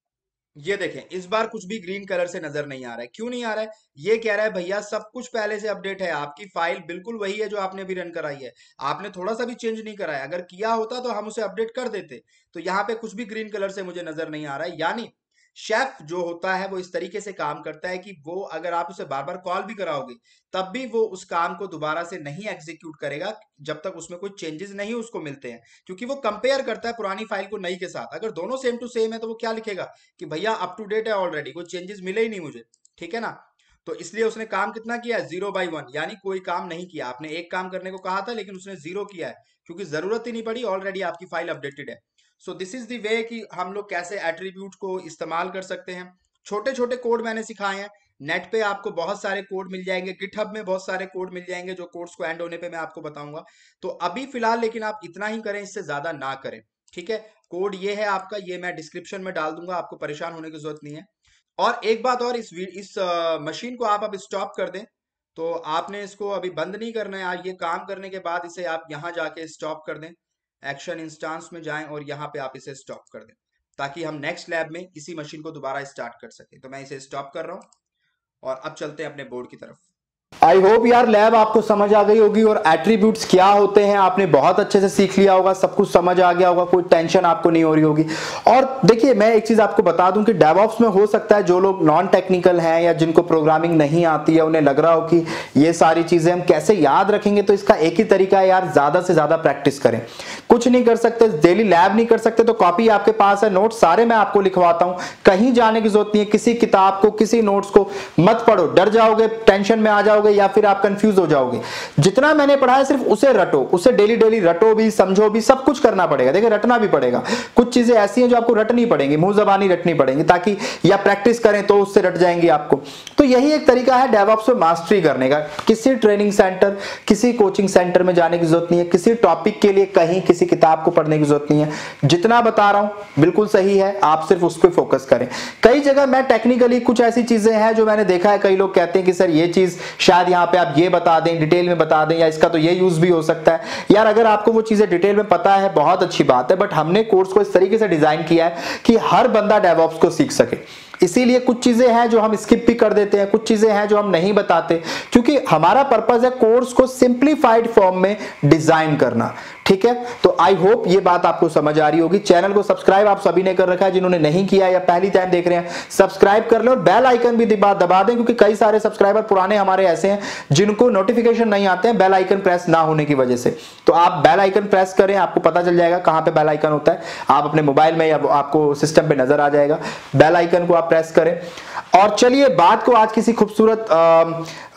A: ये देखें इस बार कुछ भी ग्रीन कलर से नजर नहीं आ रहा है। क्यों नहीं आ रहा है, ये कह रहा है भैया सब कुछ पहले से अपडेट है, आपकी फाइल बिल्कुल वही है जो आपने भी रन कराई है, आपने थोड़ा सा भी चेंज नहीं कराया, अगर किया होता तो हम उसे अपडेट कर देते। तो यहाँ पे कुछ भी ग्रीन कलर से मुझे नजर नहीं आ रहा है। यानी शेफ जो होता है वो इस तरीके से काम करता है कि वो अगर आप उसे बार बार कॉल भी कराओगे तब भी वो उस काम को दोबारा से नहीं एग्जीक्यूट करेगा जब तक उसमें कोई चेंजेस नहीं उसको मिलते हैं, क्योंकि वो कंपेयर करता है पुरानी फाइल को नई के साथ। अगर दोनों सेम टू सेम है तो वो क्या लिखेगा कि भैया अप टू डेट है ऑलरेडी, कोई चेंजेस मिले ही नहीं मुझे, ठीक है ना। तो इसलिए उसने काम कितना किया है, जीरो बाई वन, यानी कोई काम नहीं किया। आपने एक काम करने को कहा था लेकिन उसने जीरो किया है, क्योंकि जरूरत ही नहीं पड़ी, ऑलरेडी आपकी फाइल अपडेटेड है। So this is the way कि हम लोग कैसे एट्रीब्यूट को इस्तेमाल कर सकते हैं। छोटे छोटे कोड मैंने सिखाए हैं, नेट पे आपको बहुत सारे कोड मिल जाएंगे, गिटहब में बहुत सारे कोड मिल जाएंगे, जो कोड्स को एंड होने पे मैं आपको बताऊंगा। तो अभी फिलहाल लेकिन आप इतना ही करें, इससे ज्यादा ना करें, ठीक है। कोड ये है आपका, ये मैं डिस्क्रिप्शन में डाल दूंगा, आपको परेशान होने की जरूरत नहीं है। और एक बात और, इस इस मशीन को आप अब स्टॉप कर दें, तो आपने इसको अभी बंद नहीं करना है, ये काम करने के बाद इसे आप यहाँ जाके स्टॉप कर दें, एक्शन इंस्टांस में जाएं और यहाँ पे आप इसे स्टॉप कर दें, ताकि हम नेक्स्ट लैब में इसी मशीन को दोबारा स्टार्ट कर सकें। तो मैं इसे स्टॉप कर रहा हूँ और अब चलते हैं अपने बोर्ड की तरफ। आई होप यार लैब आपको समझ आ गई होगी और एट्रीब्यूट्स क्या होते हैं आपने बहुत अच्छे से सीख लिया होगा, सब कुछ समझ आ गया होगा, कोई टेंशन आपको नहीं हो रही होगी। और देखिए मैं एक चीज आपको बता दूं कि डेवऑप्स में हो सकता है जो लोग नॉन टेक्निकल हैं या जिनको प्रोग्रामिंग नहीं आती है, उन्हें लग रहा हो कि ये सारी चीजें हम कैसे याद रखेंगे। तो इसका एक ही तरीका है यार, ज्यादा से ज्यादा प्रैक्टिस करें। कुछ नहीं कर सकते, डेली लैब नहीं कर सकते तो कॉपी आपके पास है, नोट्स सारे मैं आपको लिखवाता हूं, कहीं जाने की जरूरत नहीं है। किसी किताब को, किसी नोट्स को मत पढ़ो, डर जाओगे, टेंशन में आ जाओगे या फिर आप कंफ्यूज हो जाओगे। जितना मैंने पढ़ा है सिर्फ उसे रटो, उसे डेली डेली रटो भी, समझो भी, सब कुछ करना पड़ेगा। देखिए रटना भी पड़ेगा, कुछ चीजें ऐसी हैं जो आपको रटनी पड़ेंगी, मुंह जबानी रटनी पड़ेंगी, ताकि या प्रैक्टिस करें तो उससे रट जाएंगी आपको। तो यही एक तरीका है डेवऑप्स में मास्टरी करने का। किसी ट्रेनिंग सेंटर, किसी कोचिंग सेंटर में जाने की जरूरत नहीं है, किसी टॉपिक के लिए कहीं किसी किताब को पढ़ने की जरूरत नहीं है। जितना बता रहा हूं बिल्कुल सही है, आप सिर्फ उस पर फोकस करें। कई जगह मैं टेक्निकली कुछ ऐसी चीजें हैं जो मैंने देखा है, कई लोग कहते हैं कि सर ये चीज शायद यहाँ पे आप ये बता दें, डिटेल में बता दें, या इसका तो ये यूज भी हो सकता है। यार अगर आपको वो चीजें डिटेल में पता है बहुत अच्छी बात है, बट हमने कोर्स को इस तरीके से डिजाइन किया है कि हर बंदा डेवऑप्स को सीख सके। इसीलिए कुछ चीजें हैं जो हम स्किप भी कर देते हैं, कुछ चीजें हैं जो हम नहीं बताते, क्योंकि हमारा पर्पस है कोर्स को सिंप्लीफाइड फॉर्म में डिजाइन करना, ठीक है। तो आई होप ये बात आपको समझ आ रही होगी। चैनल को सब्सक्राइब आप सभी ने कर रखा है, जिन्होंने नहीं किया या पहली टाइम देख रहे हैं सब्सक्राइब कर लो और बेल आइकन भी दबा दें, क्योंकि कई सारे सब्सक्राइबर पुराने हमारे ऐसे हैं जिनको नोटिफिकेशन नहीं आते हैं बेल आइकन प्रेस ना होने की वजह से। तो आप बेल आइकन प्रेस करें, आपको पता चल जाएगा कहां पे बेल आइकन होता है, आप अपने मोबाइल में या आपको सिस्टम पे नजर आ जाएगा, बेल आइकन को आप प्रेस करें। और चलिए बात को आज किसी खूबसूरत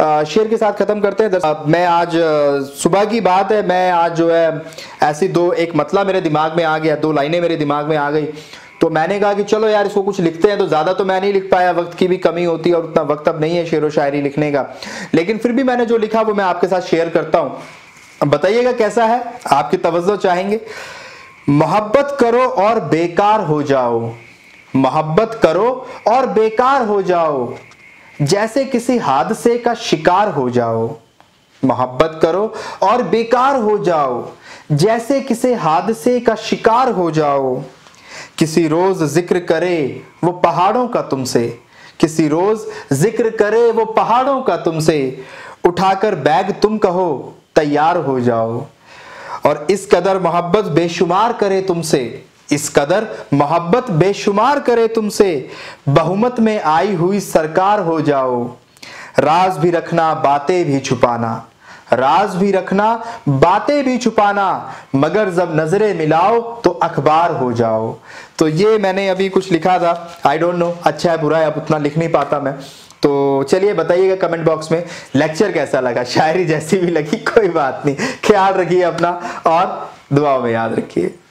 A: शेर के साथ खत्म करते हैं। आ, मैं आज सुबह की बात है, मैं आज जो है ऐसी दो एक मतला मेरे दिमाग में आ गया, दो लाइनें मेरे दिमाग में आ गई, तो मैंने कहा कि चलो यार इसको कुछ लिखते हैं। तो ज्यादा तो मैं नहीं लिख पाया, वक्त की भी कमी होती है और उतना वक्त अब नहीं है शेर व शायरी लिखने का, लेकिन फिर भी मैंने जो लिखा वो मैं आपके साथ शेयर करता हूं। बताइएगा कैसा है, आपकी तवज्जो चाहेंगे। मोहब्बत करो और बेकार हो जाओ, मोहब्बत करो और बेकार हो जाओ, जैसे किसी हादसे का शिकार हो जाओ। मोहब्बत करो और बेकार हो जाओ, जैसे किसी हादसे का शिकार हो जाओ। किसी रोज जिक्र करे वो पहाड़ों का तुमसे, किसी रोज जिक्र करे वो पहाड़ों का तुमसे, उठाकर बैग तुम कहो तैयार हो जाओ। और इस कदर मोहब्बत बेशुमार करे तुमसे, इस कदर मोहब्बत बेशुमार करे तुमसे, बहुमत में आई हुई सरकार हो जाओ। राज भी रखना बातें भी छुपाना, राज भी रखना बातें भी छुपाना, मगर जब नजरें मिलाओ तो अखबार हो जाओ। तो ये मैंने अभी कुछ लिखा था, आई डोंट नो अच्छा है बुरा है, अब उतना लिख नहीं पाता मैं। तो चलिए बताइएगा कमेंट बॉक्स में लेक्चर कैसा लगा, शायरी जैसी भी लगी कोई बात नहीं। ख्याल रखिए अपना और दुआओं में याद रखिए।